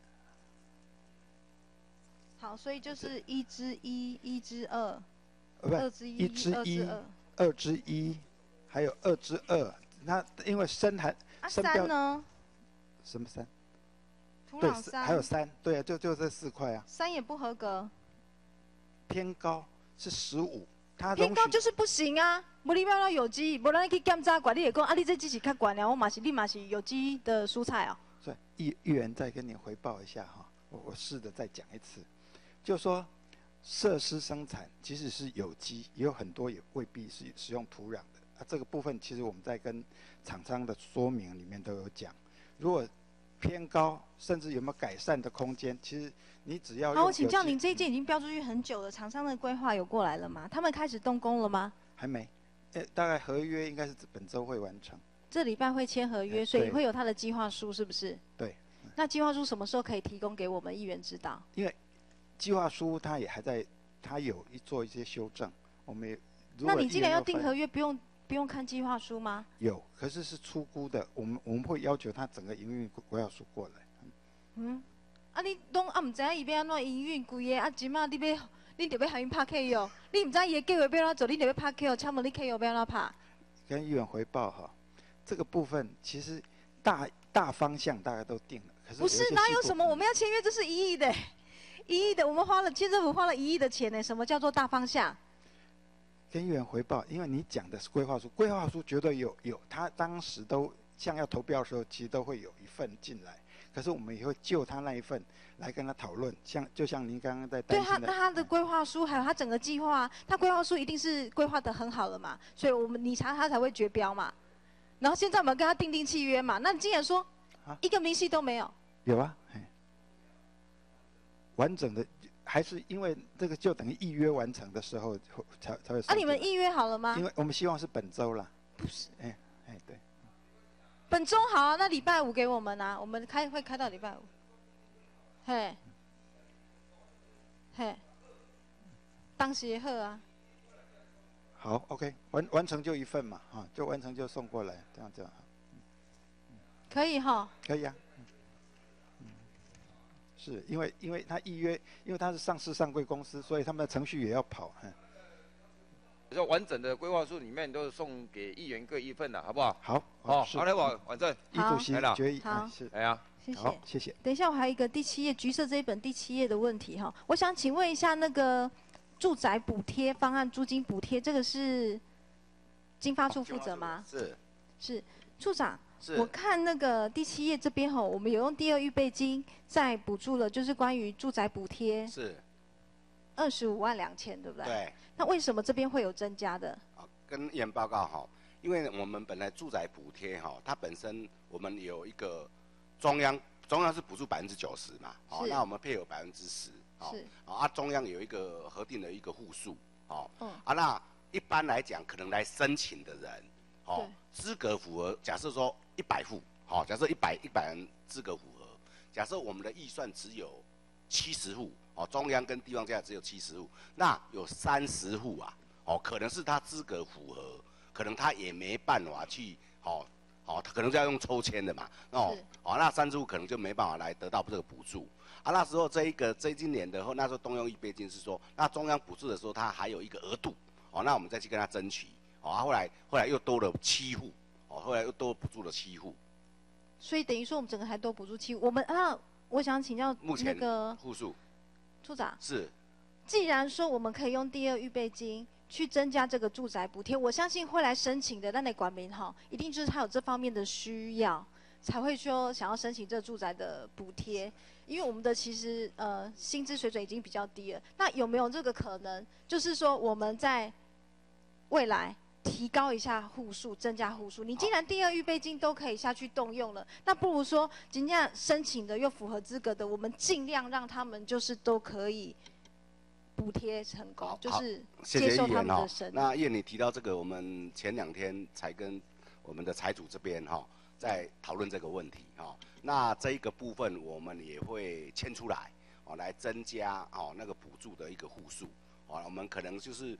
好，所以就是一之一，一之二， 呃不二之一， 一之一二之二， 二之一，还有二之二。那因为深含啊深标三呢？ 什么三？ 土对， 壤三还有三，对啊，就就这四块啊。 三也不合格， 偏高是十五，它偏容许高就是不行啊！无你要有机，无咱去检查管，你会讲啊，你这只是较悬了，我嘛是你嘛是有机的蔬菜哦。 所以议议员再跟你回报一下哈，我我试着再讲一次，就说设施生产即使是有机，也有很多也未必是使用土壤的啊。这个部分其实我们在跟厂商的说明里面都有讲，如果偏高，甚至有没有改善的空间，其实你只要好，我请教有机您，这一件已经标出去很久了，厂商的规划有过来了吗？他们开始动工了吗？ 还没，呃，大概合约应该是本周会完成。 这礼拜会签合约， 哎对所以会有他的计划书，是不是？ 对。 那计划书什么时候可以提供给我们议员知道？ 因为计划书它也还在，它有一做一些修正，我们也。如果那你既然要议员翻订合约，不用不用看计划书吗？ 有，可是是粗估的，我们我们会要求他整个营运规划书过来。 嗯，啊你拢啊唔知影伊要安怎营运规个，啊即马你要你着要向因拍 K 哦，你唔知伊的计划要安怎做，你着要拍 K 哦，请问你 K 哦要安怎拍？ 跟议员回报哈，这个部分其实大大方向大家都定了，可是不是哪有什么我们要签约，这是一亿的，一亿的，我们花了县政府花了一亿的钱呢，什么叫做大方向？ 跟议员回报，因为你讲的是规划书，规划书绝对有有，他当时都像要投标的时候，其实都会有一份进来，可是我们也会就他那一份来跟他讨论，像就像您刚刚在担对他， 心的， 那他的规划书还有他整个计划，他规划书一定是规划的很好了嘛，所以我们你查他才会决标嘛。然后现在我们跟他订定契约嘛，那你既然说一个明细都没有， 有啊，嘿完整的还是因为这个就等于预约完成的时候才才会。 啊，你们预约好了吗？ 因为我们希望是本周啦。 不是， 哎哎对。 本周好啊，那礼拜五给我们啊，我们开会开到礼拜五。嘿，嘿，当时好啊。 好 ，OK， 完完成就一份嘛，哈，就完成就送过来，这样这样。 可以哈。 可以啊。嗯，是因为因为他预约，因为他是上市上柜公司，所以他们的程序也要跑。嗯。 说完整的规划书里面都是送给议员各一份的，好不好？ 好。 哦， 是好嘞，我反正议主席决议。 好， 是。 哎呀， 谢谢。 好，谢谢。 等一下，我还有一个第七页橘色这一本第七页的问题哈，我想请问一下那个住宅补贴方案租金补贴，这个是经发处负责吗？ 是。 是，处长。 是。 我看那个第七页这边哈，我们有用第二预备金再补助了，就是关于住宅补贴。 是。 二十五万两千，对不对？ 对。 那为什么这边会有增加的？ 跟议员报告哈，因为我们本来住宅补贴哈，它本身我们有一个中央，中央是补助百分之九十嘛，哦，那我们配有百分之十，哦，啊，中央有一个核定的一个户数，哦，嗯、啊，那一般来讲，可能来申请的人，哦，资格符合，假设说一百户，好、哦，假设一百一百人资格符合，假设我们的预算只有七十户，哦，中央跟地方价只有七十户，那有三十户啊。哦，可能是他资格符合，可能他也没办法去，哦，哦，他可能就要用抽签的嘛，哦，哦，那三十户可能就没办法来得到这个补助，啊，那时候这一个这今年的，那时候东用预备金是说，那中央补助的时候，他还有一个额度，哦，那我们再去跟他争取，哦，啊、后来后来又多了七户，哦，后来又多补助了七户， 所以等于说我们整个还多补助七户，我们啊，我想请教那个户数， 处长是， 既然说我们可以用第二预备金。去增加这个住宅补贴，我相信会来申请的，那你管民哈，一定就是他有这方面的需要，才会说想要申请这住宅的补贴。因为我们的其实呃薪资水准已经比较低了，那有没有这个可能，就是说我们在未来提高一下户数，增加户数？你既然第二预备金都可以下去动用了，那不如说今天申请的又符合资格的，我们尽量让他们就是都可以。补贴成功，就是接受他们的审理。 那叶你提到这个，我们前两天才跟我们的财主这边哈，在讨论这个问题哈。那这一个部分我们也会牵出来哦，来增加哦那个补助的一个户数哦。我们可能就是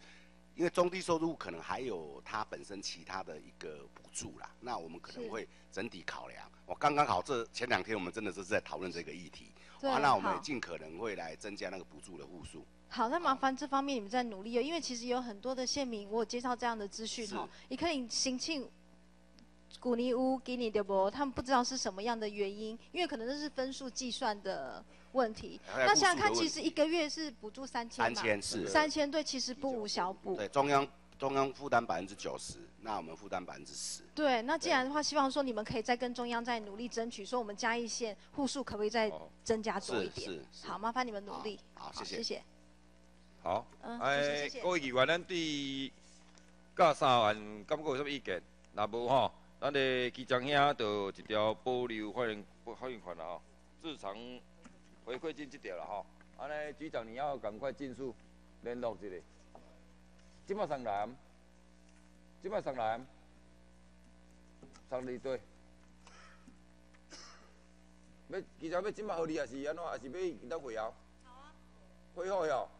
因为中低收入可能还有它本身其他的一个补助啦，那我们可能会整体考量。我刚刚好这前两天我们真的是在讨论这个议题， 对， 啊，那我们也尽可能会来增加那个补助的户数。 好，那麻烦这方面你们在努力哦，因为其实有很多的县民，我有介绍这样的资讯哈，你可以行庆古尼屋给你的不，他们不知道是什么样的原因，因为可能这是分数计算的问题。那想想看，其实一个月是补助三千嘛， 三千是三千，对，其实不无小补。 对，中央中央负担百分之九十，那我们负担百分之十。 对，那既然的话，希望说你们可以再跟中央再努力争取，说我们嘉义县户数可不可以再增加多一点？ 是是。 好，麻烦你们努力。 好，谢谢。 谢谢。 好， 嗯， 哎，各位议员，咱对加三万感觉有什么意见？若无吼，咱的基章兄就一条保留欢迎欢迎款啦吼，日常回馈金这条啦吼。安尼局长你要赶快尽速联络一下。即马上来，即马上来，上二队。要局长要即马互你，还是安怎？还是要等到会后？好啊。会后哟。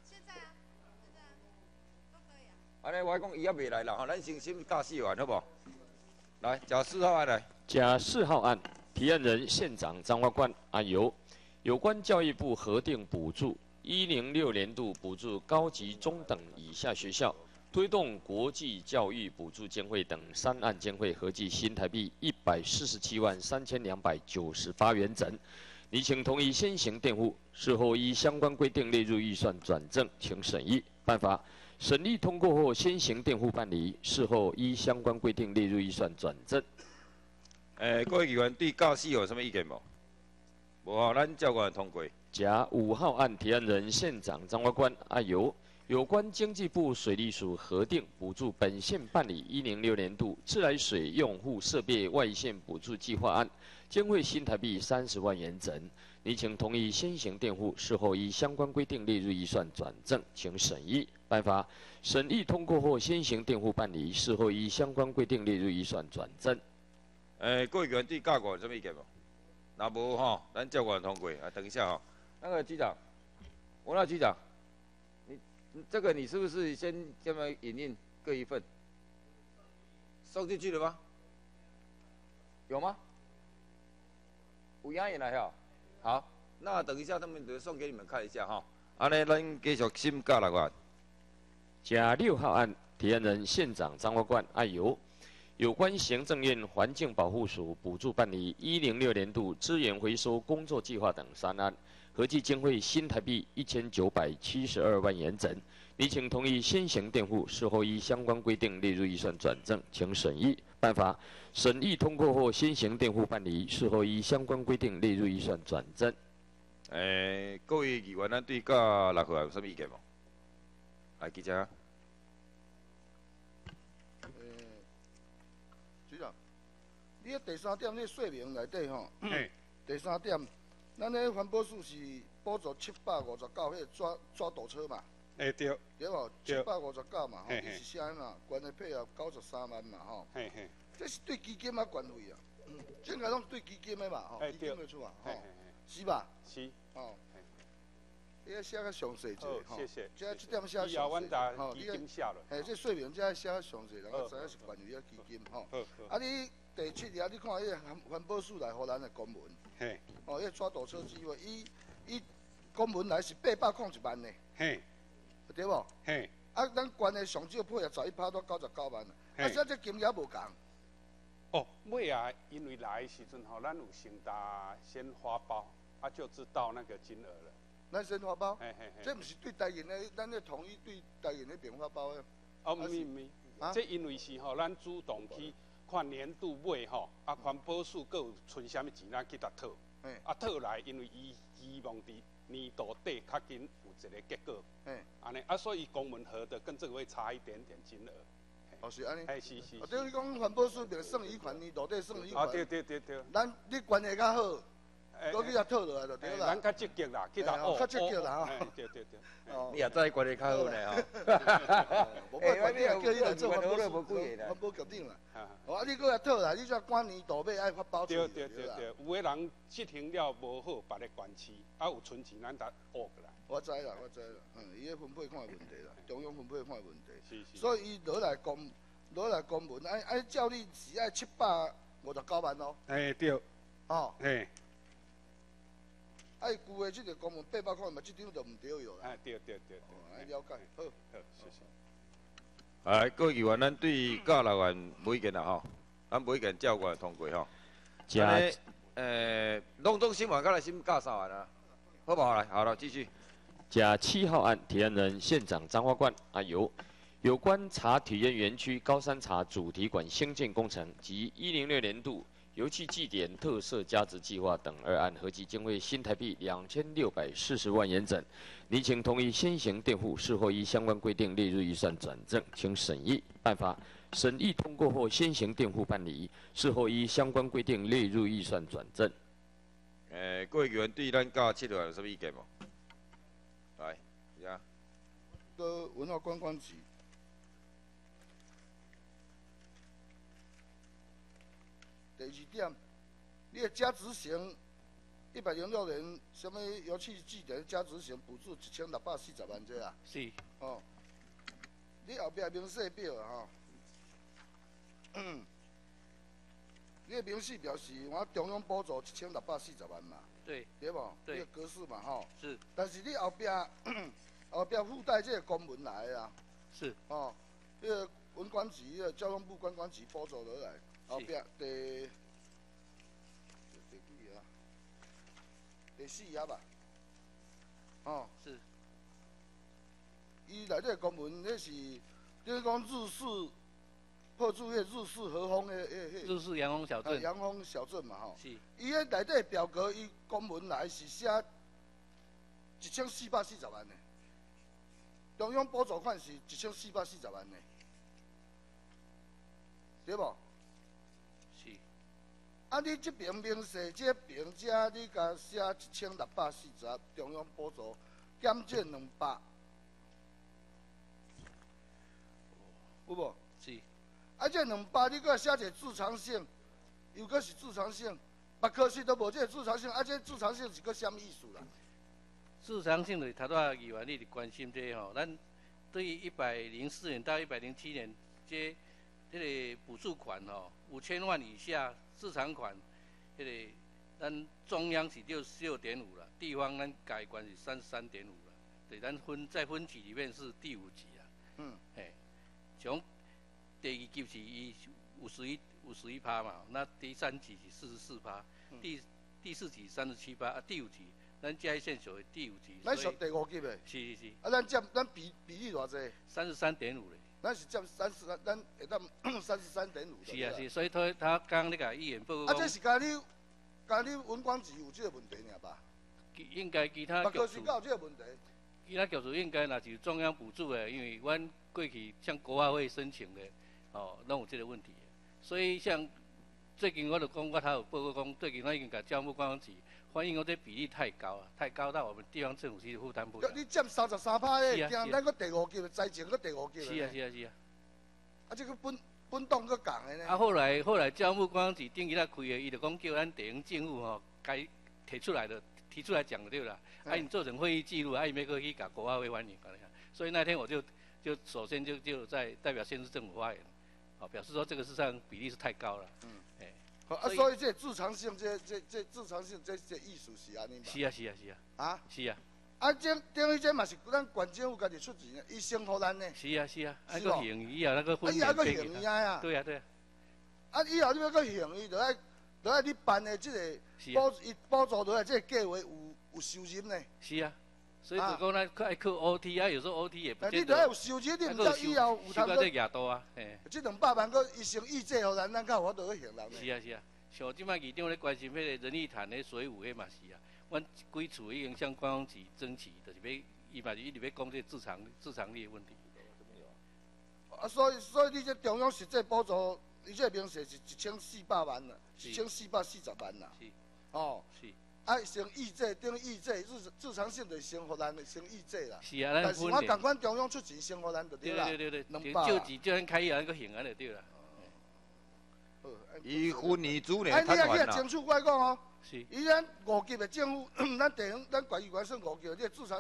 安尼我讲伊还未来啦，吼，咱先先教四完好不？来，甲四号案来。 甲四号案，提案人县长张发官案由有关教育部核定补助一零六年度补助高级中等以下学校，推动国际教育补助监会等三案监会合计新台币一百四十七万三千两百九十八元整。拟请同意先行垫付，事后依相关规定列入预算转正，请审议办法。审议通过后，先行垫付办理，事后依相关规定列入预算转正。 诶、欸，各位议员对教四有什么意见无？无吼，咱照惯通过。 甲五号案提案人县长张发官案由有关经济部水利署核定补助本县办理一零六年度自来水用户设备外线补助计划案，监会新台币三十万元整。拟请同意先行垫付，事后依相关规定列入预算转正，请审议办法。审议通过后，先行垫付办理，事后依相关规定列入预算转正。 诶、欸，各位议员对教管有什么意见无？若无吼，咱照惯通过。啊，等一下吼，那个局长，吴那局长，你这个你是不是先这么影印各一份？送进去了吗？有吗？有押印来哈。好，那等一下他们就送给你们看一下哈。安尼，咱继续审教六案。 甲六号案提案人县长张发官案由有关行政院环境保护署补助办理一零六年度资源回收工作计划等三案，合计经费新台币一千九百七十二万元整。拟请同意先行垫付，事后依相关规定列入预算转正，请审议办法。审议通过后，先行垫付办理，事后依相关规定列入预算转正。 诶、欸，各位议员，咱对甲六号有什么意见无？来，记者。 诶，局长，你迄第三点迄说明内底吼，第三点，咱迄环保署是补助七百五十九迄抓抓堵车嘛？ 诶、欸、对， 对无？七百五十九嘛，吼，伊是写嘛，关的配合九十三万嘛，吼。嘿嘿。这是对基金啊关费啊，这个拢对基金的嘛，吼，基金的出嘛，吼，是吧？ 是。 哦。你要写较详细者， 吼。谢谢。 这这点写详细，吼， 基金写落。 嘿，这说明这写较详细，人家知影是关于遐基金，吼。好。啊，你第七条，你看迄个环环保署来互咱的公文，嘿，哦，迄抓堵车机会，伊伊公文来是八百零一万呢，嘿。对无？嘿，啊，咱关的上少配合十一趴到九十九万啊，啊，现在金额无共。 哦，尾啊，因为来的时阵吼，咱有先打先花包，啊，就知道那个金额了。 咱先花包？ 嘿嘿嘿， 这毋是对台银的，咱咧统一对台银的变花包的。 哦，唔是唔是，啊，这因为是吼，咱主动去看年度尾吼，啊，环保署各有存啥物钱，咱去甲讨。嘿，啊，讨来，因为伊希望伫年度底较紧有一个结果，哎，安尼啊，所以公文核的跟这个会差一点点金额。 哦，是安尼。 哎，是是。 啊，对你讲环保署变剩余款，年度底剩余款。 啊，对对对对。 咱你关系较好，都去遐讨落来就对啦。 咱较积极啦，去甲哦。 较积极啦， 吼。对对对。 哦。 你也知关系较好呢，吼。 无怪关系叫伊来做环保署，环保局长啦。哦，啊，你搁来讨来，你才关年度尾爱发包出去。 对对对对，有个人执行了无好，把咧关起，啊有存钱咱才学过来。 我知啦，我知啦，嗯，伊个分配看问题啦，中央分配看问题。 是是。 所以伊落来公落来公文，按按照你是爱七百五十九万咯。 哎对。 哦。 嘿。 哎，旧的即个公文八百块嘛，即张就毋对哟啦。 哎，对对对对。 哎，了解，好。 好，谢谢。 哎，各位议员，咱对教六案无意见啦吼，咱无意见照过来通过吼。 加。 呃，拢总新闻甲来先教三案啊，好不好？来，好了，继续。 甲七号案提案人县长张花冠啊由有关茶体验园区高山茶主题馆兴建工程及一零六年度油气祭典特色加值计划等二案，合计经费新台币两千六百四十万元整，拟请同意先行垫付，事后依相关规定列入预算转正，请审议办法。审议通过后，先行垫付办理，事后依相关规定列入预算转正。 诶，各位议员对咱教七号有什么意见无？来，呀。 个文化观光局。第二点，你的加执行一百零六年什么油气祭典加执行补助一千六百四十万这啊？ 是。 哦，你后壁明细表啊吼，嗯，你的明细表示我中央补助一千六百四十万嘛？ 对。 对无？ 对。 这个格式嘛吼。 是。 但是你后壁后壁附带这个公文来啊。 是。 哦，这个文管局、这个交通部观光局补助落来。后壁第第几页啊？第四页吧。哦。 是。 伊内底公文，迄是等于讲日式破住迄日式和风的迄迄。 日式洋风小镇。 洋风小镇嘛吼。 是。 伊迄内底表格，伊公文来是写一千四百四十万的，中央补助款是一千四百四十万的，对无？啊！你这边明细，这边遮你甲写一千六百四十，中央补助减减两百，有无？ 是。 啊，这两百你搁写一个自偿性，又搁是自偿性，别科室都无这个自偿性，啊，这自偿性是搁什么意思啦？ 自偿性的头拄议员你伫关心这吼，咱对于一百零四年到一百零七年这这个补助款吼，五千万以下。自偿款，迄、那个咱中央是六十六点五了，地方咱改管是三十三点五了，对，咱分在分级里面是第五级啊。嗯。嘿，从第二级是伊五十一五十一趴嘛，那第三级是四十四趴，第第四级三十七趴，啊第五级咱嘉义县属于第五级。 咱属第五级的。 是是是。 啊，咱占咱比比例偌济？ 三十三点五嘞。 咱是占三十三，咱会当三十三点五。 是啊是，所以他他刚刚那个议员报告。 啊，这是甲你甲你文管局有这个问题尔吧？ 应该其他局处。 有这个问题。 其他局处应该若是中央补助的，因为阮过去向国发会申请的，哦，拢有这个问题。所以像最近我就讲，我头有报告讲，最近我已经甲交通部观光局反映讲这比例太高啊，太高到我们地方政府其实负担不了。 你占三十三趴的，惊咱个第五级，财政个第五级。 是啊是啊是啊。 啊，这个本本档个讲的呢。 啊，后来后来交通部观光局顶伊来开的，伊就讲叫咱地方政府吼，该提出来的提出来讲就对了。啊，你做成会议记录，啊，伊要过去甲国发会反映，所以那天我就就首先就就在代表县市政府发言，好表示说这个事实上比例是太高了。嗯。哎。 好啊，所以这自偿性，这这这自偿性，这这意思是安尼嘛？ 是啊是啊是啊。 啊？ 是啊。 啊，这等于这嘛是咱县政府家己出钱，伊先互咱呢。 是啊是啊，啊个行以后那个分免费给他。啊对啊对啊。 啊，以后你要个行伊，就爱就爱你办的这个补伊补助落来这个计划有有收入呢。 是啊。所以就讲咱爱靠 O T 啊，有时候 O T 也不见得。 你都要有收入，你唔知以后有通个。收到这额度啊，嘿。 这两百万个医生预借互咱，咱较有法度去行人。 是啊是啊，像即摆议长咧关心迄个仁义潭的水务，迄嘛是啊。阮几处已经向观光局争取，就是要伊嘛是一直要讲这自偿自偿率的问题。 啊，所以所以你这中央实际补助，你这明细是一千四百万啦，一千四百四十万啦。 是。 哦。 是。 啊，先预借，等于预借，自自偿性就先互咱的先预借啦。 是啊，咱但是我共款中央出钱先互咱就对啦。 对对对对。 两百。 就几叫咱开业那个行啊就对啦。 伊分年主年摊完啦。哎，你也啦。 争取我讲哦。 是。 伊咱五级的政府，咱地方咱县议员算五级，你自偿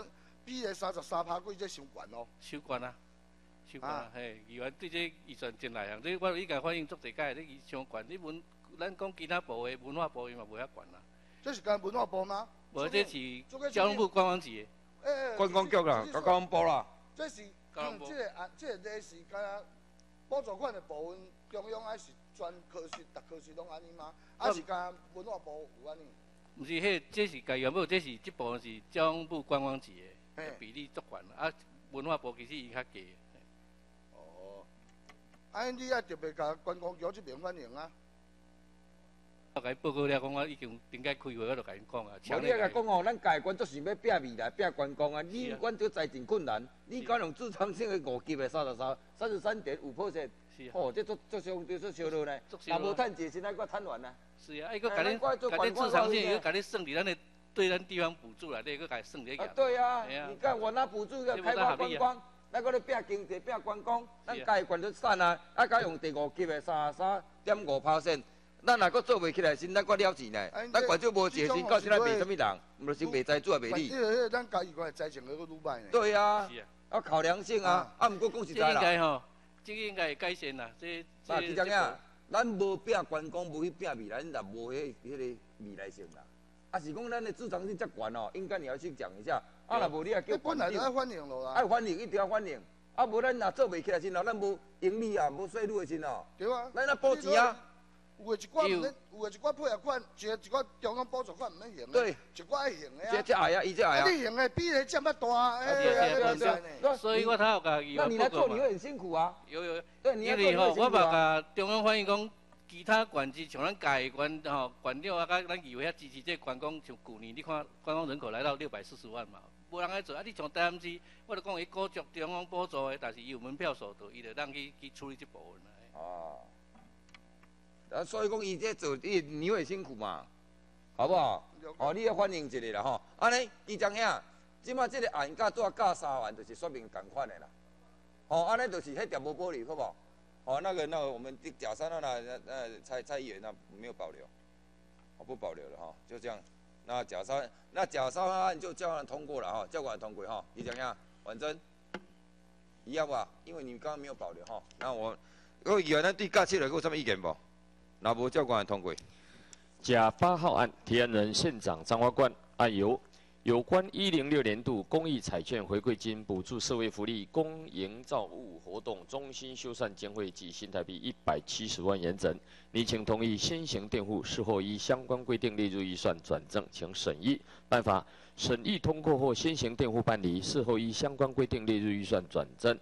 比个三十三趴，贵这伤悬哦。 收悬啊，收悬啊，嘿，议员对这预算真内行，这我已经反映足侪届，你伤悬，你文咱讲其他部的文化部伊嘛无遐悬啦。 这是干文化部吗？ 无，这是交通部观光局的。 诶， 观光局啦，交通部啦。 这是用这个啊，这个是干补助款的部分，中央还是全科室、特科室拢安尼吗？还是干文化部有安尼？ 毋是，迄这是家原本这是这部分是交通部观光局的，比例足悬啊。文化部其实伊较低。 哦，啊，你也特别甲观光局这边反映啊？ 我甲伊报告了，讲我已经顶解开会，我就甲因讲啊。 无你甲讲哦，咱家官做想要拼未来、拼观光啊，你管这财政困难，你敢用自创性的五级的三十三、三十三点五 percent， 哦，这做做伤做伤落呢，若无趁钱，现在搁趁完啊。 是啊，伊搁甲你甲你自创性，又甲你算伫咱的对咱地方补助内底，搁甲伊算一个。 啊，对啊，你看我拿补助要开发观光，咱搁咧拼经济、拼观光，咱家官就散啊，啊，甲用第五级的三十三点五 percent。咱若搁做袂起来，先咱搁了钱呢。咱管就无钱，先到现在卖什么人，毋就是卖财主也卖你。 这个咱家己管财政个搁愈歹呢。 对啊，要考量性啊，啊，毋过讲实在啦。 这应该吼，这个应该会改善啦。这那其实啊，咱无拼观光，无去拼未来，咱就无迄迄个未来性啦。啊，是讲咱的市场性遮悬哦，应该你要去讲一下。啊，若无你也叫本来就爱欢迎咯啦。 爱欢迎，一定要欢迎。啊，无咱若做袂起来，先哦，咱无盈利啊，无税入的先哦。 对啊。 咱那补钱啊。 有诶一寡毋免，有诶一寡配合款，一个一寡中央补助款毋免用对， 一寡爱用诶啊。 这这爱啊，伊这爱啊。 你用诶比迄占较大，哎呀，所以我头有甲伊那你来做，你会很辛苦啊。 有有。 对，你因为吼，我嘛甲中央反映讲，其他县市像咱家己县吼，县长啊，甲咱议会遐支持这观光，像去年你看观光人口来到六百四十万嘛，无人爱做啊。你像台南市，我就讲伊鼓足中央补助诶，但是伊有门票收到，伊就当去去处理这部分啦。 哦。啊，所以讲伊这做，你你会辛苦嘛，好不好？哦，你要欢迎一下啦吼。安尼，伊张兄，即马这个案价多价三万，就是说明同款的啦。哦，安尼就是迄条无保留，好不好？哦，那个那个我们假山那那那蔡蔡议员那没有保留，我不保留了哈，就这样。那假山那假山案就叫人通过了哈，叫管通过哈。你讲样，反正一样吧，因为你刚刚没有保留哈。那我，我议员咱对价七来有什么意见不？那无教官通过。 甲八号案提案人县长张华冠案由有关一零六年度公益彩券回馈金补助社会福利公营造物活动中心修缮经费及新台币一百七十万元整，拟请同意先行垫付，事后依相关规定列入预算转正，请审议。办法审议通过后，先行垫付办理，事后依相关规定列入预算转正。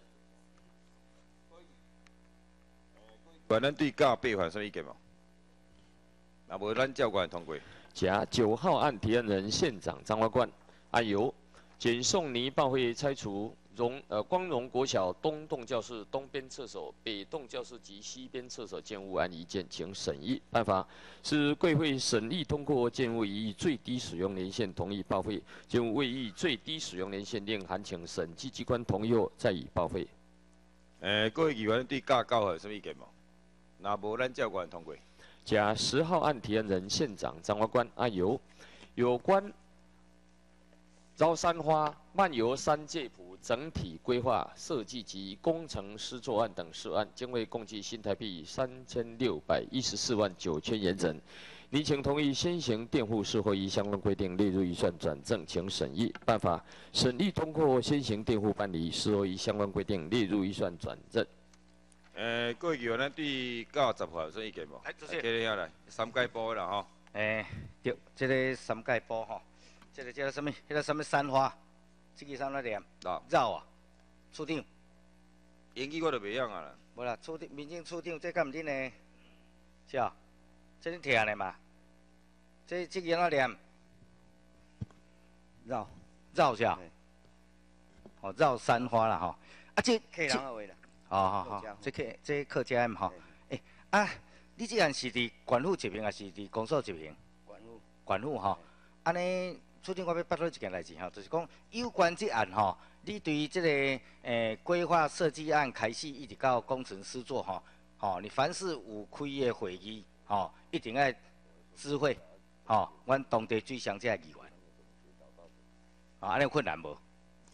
本人对甲八有什么意见无？那无咱教官通过。 甲九号案提案人县长张华冠案由简宋泥报会拆除荣呃光荣国小东栋教室东边厕所、北栋教室及西边厕所建物案一件，请审议。办法是贵会审议通过建物已以最低使用年限同意报废，建物未依最低使用年限另函请审计机关同意后再以报废。 诶，各位议员对甲九有什么意见无？那无咱教官通过。 甲十号案提案人县长张华冠案由有关绕山花漫游三界埔整体规划设计及工程施作案等事案，经费共计新台币三千六百一十四万九千元整，拟请同意先行垫付，事后依相关规定列入预算转正，请审议。办法审议通过先行垫付办理，事后依相关规定列入预算转正。 诶，各位议员，咱对九十号有啥意见无？ 哎，主席， 接下来三界埔啦吼。 诶，对，这个三界埔吼，这个叫什么？迄个什么山花？这个山花念？绕啊，处长。 英语我就袂晓啊啦。 无啦，处长，民政处长，这敢毋恁呢？是啊，这恁听的嘛？这这个怎念？绕，绕是啊。哦，绕山花啦吼。啊，这客人的话啦。 哦好好，这客这客家嘛吼，诶啊，你这案是伫县府执行还是伫公所执行？ 县府。 县府吼，安尼，处长我要捌落一件代志吼，就是讲有关这案吼，你对这个诶规划设计案开始一直到工程施作吼，吼你凡是有开的会议吼，一定要知会吼，阮当地最详这议员，啊安尼有困难无？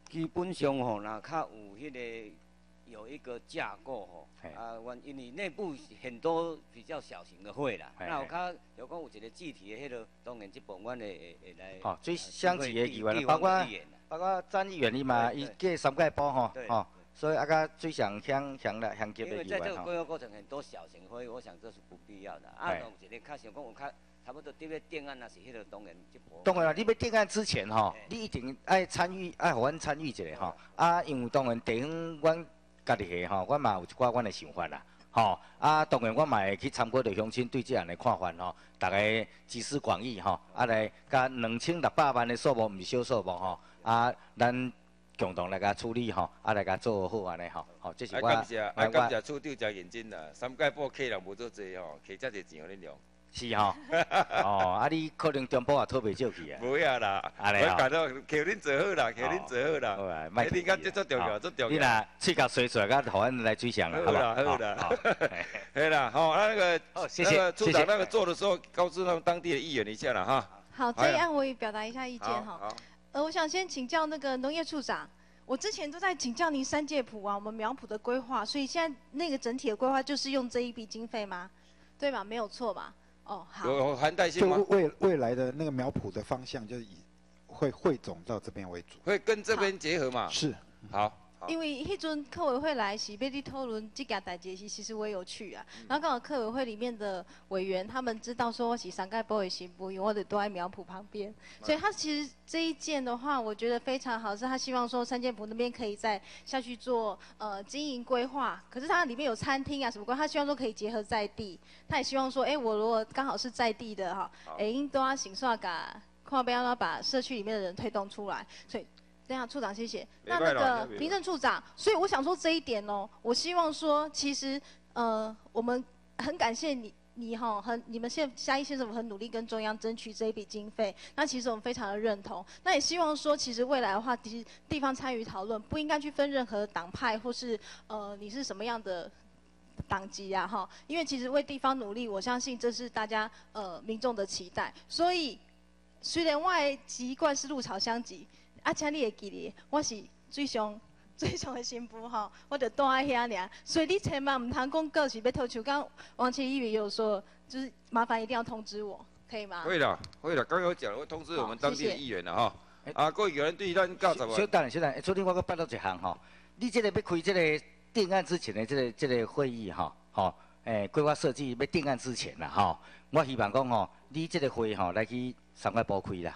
基本上吼，若较有迄个有一个架构吼，啊，阮因为内部很多比较小型的会啦，那有较有讲有一个具体的迄个，当然这部分阮会会来。 哦，最详细的议员，包括包括詹议员伊嘛，伊计三界部吼，吼，所以啊个最上向向来向级的议员吼。 因为在这个规划过程很多小型会，我想这是不必要的。啊，有一个较想讲有较。差不多对个定案那是迄个当然就无。 当然啦，你要定案之前吼，你一定爱参与，爱互阮参与一下吼。啊，因为当然地方阮家己下吼，阮嘛有一寡阮的想法啦。吼，啊，当然阮嘛会去参考着乡亲对这样的看法吼，大家集思广益吼，啊来甲两千六百万的数目毋是小数目吼，啊，咱共同来甲处理吼，啊来甲做好安尼吼，吼，这是我。 感谢，啊感谢处长真认真啦，三界埔客人无做济吼，客遮济钱互恁用。 是吼，哦，啊，你可能中部也讨袂少去啊。 无呀啦， 安尼吼。我讲到，求恁做好啦，求恁做好啦。好啊，卖你讲这足重要，足重要。 你若喙角水出来，甲互阮来追上啦，好啦，好啦。对啦，好，那个， 谢谢， 那个处长那个做的时候，告知他们当地的议员一下啦，哈。 好，这一案我也表达一下意见哈。呃，我想先请教那个农业处长，我之前都在请教您三界埔啊，我们苗圃的规划，所以现在那个整体的规划就是用这一笔经费吗？对吧？没有错吧？哦，好。 有涵盖性吗？ 就未未来的那个苗圃的方向，就是以会汇总到这边为主。 会跟这边结合嘛？ 是。 好。 因为迄阵客委会来是要去讨论这件代志时，其实我也有去啊。然后刚好客委会里面的委员，他们知道说我是三界埔的新妇，因为我得都在苗圃旁边，所以他其实这一件的话，我觉得非常好，是他希望说三界埔那边可以再下去做呃经营规划。可是它里面有餐厅啊什么规划，他希望说可以结合在地，他也希望说，哎、欸，我如果刚好是在地的哈，哎、欸，应都要行刷噶，看不要把社区里面的人推动出来，所以。等一下，处长，谢谢。那那个民政处长，所以我想说这一点哦，我希望说，其实呃，我们很感谢你，你哈，很你们现嘉义县政府很努力跟中央争取这一笔经费，那其实我们非常的认同。那也希望说，其实未来的话，其实地方参与讨论不应该去分任何党派或是呃你是什么样的党籍啊哈，因为其实为地方努力，我相信这是大家呃民众的期待。所以虽然我的籍贯是入草乡籍。啊，请你会记哩，我是最上最上的新妇吼，我就住在遐尔，所以你千万唔通讲到是要退休。刚王琦议员有说，就是麻烦一定要通知我，可以吗？ 会的，会的，刚有讲了，会通知我们当地的议员了哈。啊，各位议员对咱教十万。 小等，小等，昨天我搁办到一项吼，你这个要开这个定案之前的这个这个会议哈，吼，诶，规划设计要定案之前啦吼，我希望讲吼，你这个会吼来去三块埔开啦。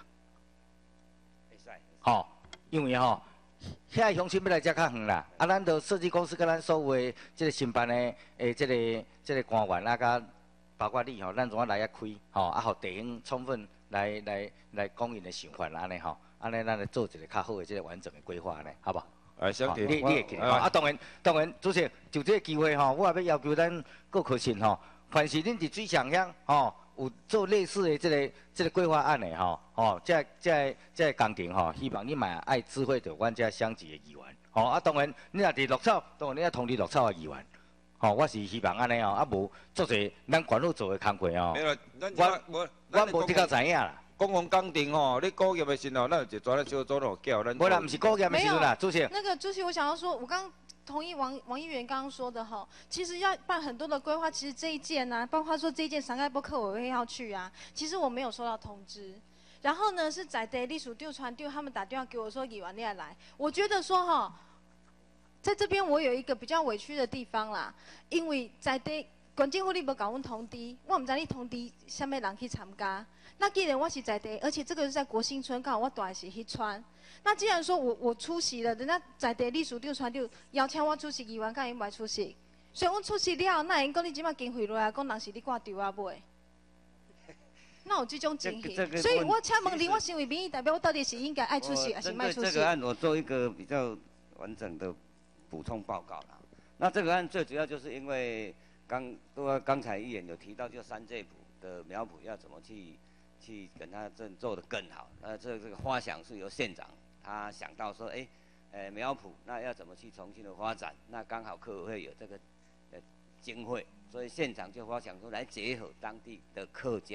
吼，因为吼，遐乡亲要来遮较远啦，啊，咱着设计公司甲咱所有的即个承办的诶，即个即个官员啊，甲包括你吼，咱怎啊来遐开，吼，啊，互地方充分来来来讲因的想法安尼吼，安尼咱来做一个较好的即个完整的规划安尼，好不好？ 哎，想听。 你你会记得啊？当然当然，主席就这个机会吼，我也要要求咱各科室吼，凡是恁伫水上乡吼。有做类似的这个这个规划案的吼，吼，这这这工程吼，希望你嘛爱智慧着阮遮乡级的议员，吼啊，当然你若伫绿草，当然你要通知绿草的议员，吼，我是希望安尼哦，啊无做者咱管路做的工作哦，我我我无得到知影啦。 公共工程吼，你高业的时候，咱有一专咧小组咯叫咱。 无啦，毋是高业的时阵啦，主席。 那个主席，我想要说，我刚。同意王王议员刚刚说的哈，其实要办很多的规划，其实这一件呢、啊，包括说这一件三界埔客委会要去啊，其实我没有收到通知。然后呢，是在地隶属丢传丢，他们打电话给我说议员你也来，我觉得说哈，在这边我有一个比较委屈的地方啦，因为在地县政府你无甲阮通知，我唔知你通知什么人去参加。那既然我是在地，而且这个是在国兴村，刚好我住的是迄村。那既然说我我出席了，人家在地隶属丢传丢邀请我出席，议员敢因袂出席，所以我出席了，那因讲你即摆经费落来，讲人是你挂丢啊买，那有这种情形，所以我请问你，我身为民意代表，我到底是应该爱出席还是卖出席？ 这个案我做一个比较完整的补充报告啦。那这个案最主要就是因为刚都刚才议员有提到，就三界埔的苗圃要怎么去去跟他这做得更好。那这这个发想是由县长。他想到说，哎、欸，呃，苗圃那要怎么去重新的发展？那刚好客委会有这个呃经费，所以县长就发想说来结合当地的客家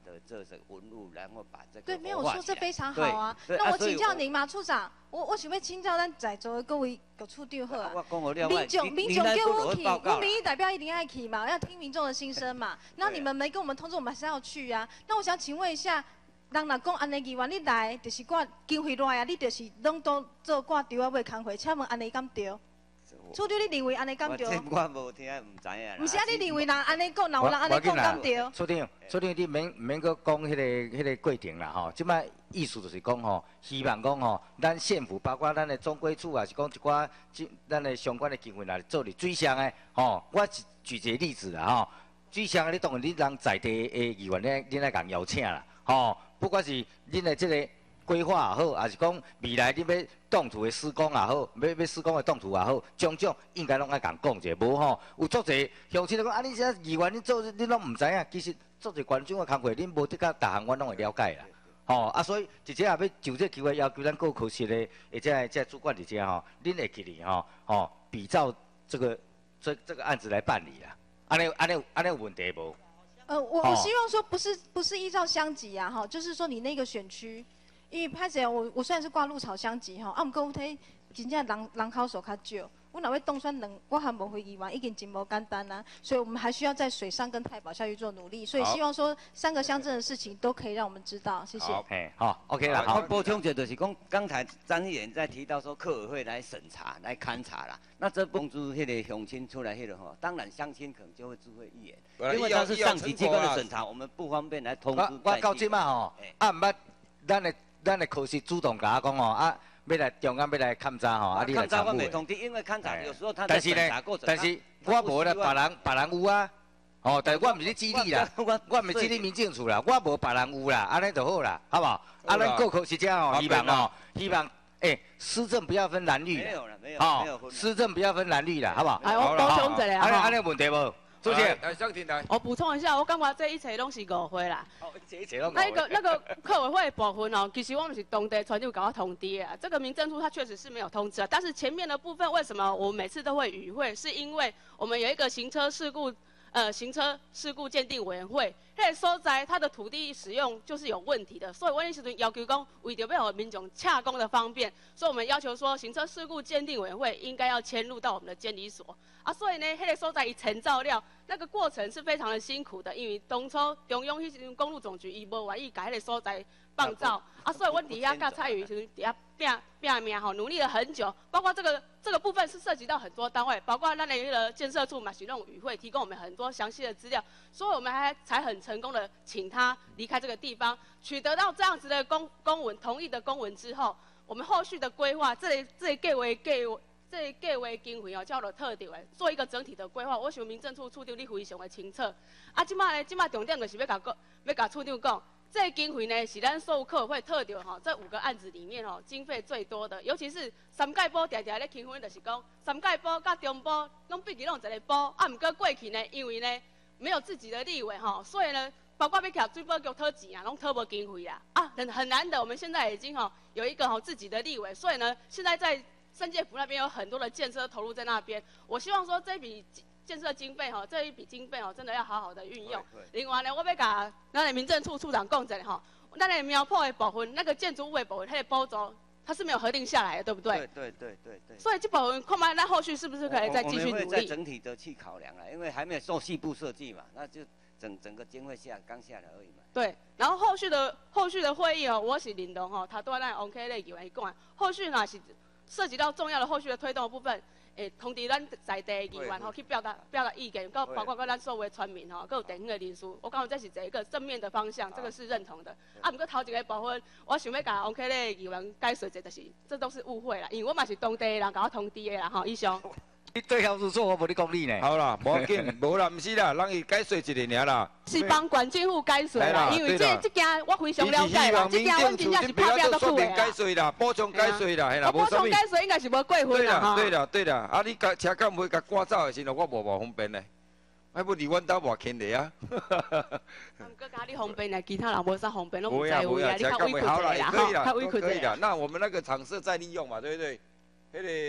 的这些文物，然后把这个对，没有活化起来说这非常好啊。 对那我请教啊所以您嘛，处长，我我想要请教咱在座的各位个处长好啊。 我讲我了解民众你民众你来不叫我去， 我报告啦我民意代表一定要去嘛，要听民众的心声嘛。那你们没跟我们通知，我们还是要去啊。那我想请问一下，人若讲安尼议员你来，就是挂经费来啊，你就是拢都做挂丢啊买工会，请问安尼敢对？处长，你认为安尼敢对？ 我这我无听，唔知影啦。 唔是啊，你认为人安尼讲，若有人安尼讲敢对？ 处长，处长，你免免搁讲迄个迄个过程啦吼，即摆意思就是讲吼，希望讲吼，咱县府包括咱的总规处啊，是讲一寡即咱的相关的经费来做哩水上的吼。我举一个例子啦吼，水上的你当然你人在地的议员咧，你来共邀请啦吼，不管是恁的即个规划也好，还是讲未来你要动土的施工也好，要要施工的动土也好，种种应该拢爱共讲者，无吼有足侪乡亲就讲啊，你现在议员你做你拢唔知影，其实足侪官长的工作恁无得甲大项我拢会了解啦。吼、啊，所以直接也要就这机会要求咱各科室的，或者这主管伫遮吼，恁会去哩吼，吼比照这个这这个案子来办理啦。安尼安尼安尼有问题无？ 呃，我我希望说不是不是依照乡级啊哈，就是说你那个选区。因为拍摄我我虽然是挂鹿草乡级吼，啊，毋过我睇真正人人口数较少，我若要当选两，我还无会议员已经真无简单啦，所以我们还需要在水上跟太保下去做努力，所以希望说三个乡镇的事情都可以让我们知道，谢谢。 嘿，好 ，OK 啦。好， 我补充一下，就是讲刚才张议员在提到说，客委会来审查、来勘察啦，那这通知迄个乡亲出来迄个吼，当然乡亲可能就会智慧议员，因为他是上级机构的审查，我们不方便来通知。 我到即马吼，啊，毋捌咱的。咱的科室主动甲我讲吼，啊，要来中央要来勘察吼，啊，你来参与。勘察我未通知，因为勘察有时候他在审查过程。但是呢，但是我无啦，别人别人有啊，哦，但是我毋是激励啦，我毋是激励民政处啦，我无别人有啦，安尼就好啦，好不好？啊，咱各科室遮吼，希望吼，希望，诶，施政不要分蓝绿。没有啦，没有，没有分。施政不要分蓝绿啦，好不好？ 哎，我补充一下啊，安尼安尼有问题无？主席， 来上庭来。 我补充一下，我感觉这一切拢是误会啦。 哦，这一切拢误会。 那个那个客委会的部分哦，其实我们是当地传就给我通知啊。这个民政处它确实是没有通知啊，但是前面的部分为什么我们每次都会与会？是因为我们有一个行车事故。呃，行车事故鉴定委员会，迄个所在它的土地使用就是有问题的，所以我那时阵要求讲，为着要让民众洽公的方便，所以我们要求说，行车事故鉴定委员会应该要迁入到我们的监理所啊。所以呢，迄个所在伊陈照料那个过程是非常的辛苦的，因为当初中央迄时公路总局伊无愿意改迄个所在放照啊，所以我底下甲蔡宇时底下拼拼命吼，努力了很久，包括这个这个部分是涉及到很多单位，包括咱的那个建设处嘛，行动与会提供我们很多详细的资料，所以我们还才很成功的请他离开这个地方，取得到这样子的公公文同意的公文之后，我们后续的规划，这里这里计划计划。这计划经费哦，叫做特调的，做一个整体的规划。我想民政处处长你非常的清楚。啊，即摆呢，即摆重点就是要甲个要甲处长讲，这个经费呢是咱所有客委会特调吼，这五个案子里面吼经费最多的，尤其是三界埔常常咧轻分，就是讲三界埔甲中埔拢毕竟拢有一个埔，啊，毋过过去呢，因为呢没有自己的立委吼，所以呢。包括要徛水保局讨钱啊，拢讨无经费啦。啊，很很难得，我们现在已经吼有一个吼自己的立委，所以呢，现在在三界府那边有很多的建设投入在那边。我希望说这笔建设经费吼，这一笔经费吼，真的要好好的运用。另外呢，我要甲咱的民政处处长讲者吼，咱的苗圃的部分，那个建筑物的部分，它的补助它是没有核定下来的，对不对？ 对对对对对。 所以这部分看卖，那后续是不是可以再继续努力？ 我们会再整体的去考量啊，因为还没有做细部设计嘛，那就。整整个经费下刚下来而已嘛。 对，然后后续的后续的会议哦，我是林东吼，他对咱 OK 类议员讲，后续若是涉及到重要的后续的推动的部分，诶，通知咱在地议员吼去表达表达意见，包包括咱所有的村民吼，各有电影的人士，我感觉这是一个正面的方向，这个是认同的。啊，不过头一个部分，我想要甲 OK 类议员解说一下，就是这都是误会啦，因为我嘛是当地的人，甲我通知的啦吼，以上。 你对号入座，我无你讲你呢。 好啦，无要紧，无啦，毋是啦，咱伊解说一个尔啦。 是帮管政府解说啦，因为这这件我非常了解啦，这件我真正是拍拼得出的啦。 解说啦，补充解说啦，嘿啦， 补充解说应该是无过分啦哈。对啦，对啦，啊，你甲车敢袂甲赶走的时候，我无无方便呢，还不离阮兜偌近的啊。毋过家你方便呢，其他人无啥方便，拢唔在乎啊，你较委屈好啦， 啦， 可以啦， 较委屈可以啦。那我们那个场设再利用嘛，对不对？迄个。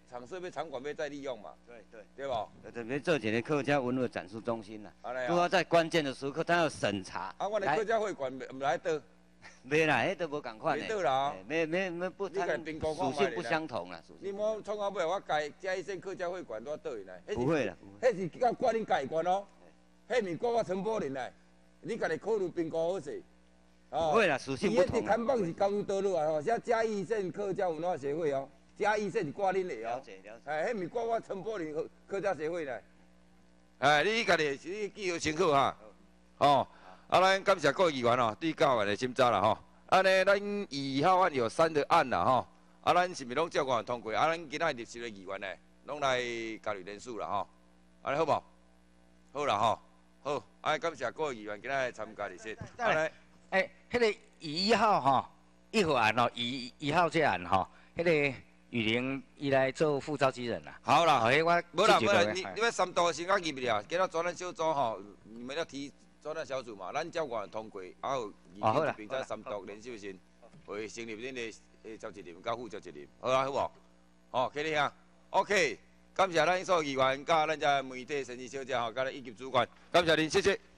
场设备、场馆要再利用嘛。 对对， 对吧？ 特别做一个客家文物展示中心啦。 安尼都要在关键的时刻，他要审查。 啊，我哋客家会馆唔来倒。 没啦，迄都无共款没倒啦。 没没没不， 你甲评估属性不相同啦。 你莫创到尾，我家嘉义县客家会馆都要倒去来。 不会啦， 迄是甲管恁家管哦，迄咪管我陈柏林来，你家己考虑评估好势。 不会啦，属性不同。 伊迄看板是交由倒落来吼，写嘉义县客家文化协会哦，嘉义县是管恁的哦。 了解了解。 哎，迄咪管我陈柏林客家协会来。哎，你家己你记好清楚哈。哦，啊，咱感谢各位议员哦，对教员的审查啦吼。安尼，咱二号案有三个案啦吼。啊，咱是毋是拢照顾通过？啊，咱今仔日十个议员呢，拢来交流人数啦吼。安尼好无？好啦吼。好，啊，感谢各位议员今仔参加伫先。安尼， 哎，迄个一号吼，一号案吼，一一号这案吼，迄个雨玲伊来做副召集人啦。 好啦， 迄我无啦无啦，你你要三度先甲入去啊，今仔专案小组吼，你们要提。专案小组嘛，咱照顾通过，啊有意见并且三读联手先，会成立恁的诶召集人、甲副召集人，好啊好无？哦，起立啊 ，OK， 感谢咱所有议员、甲咱只媒体陈志小姐吼，甲咱以及主管，感谢您，谢谢。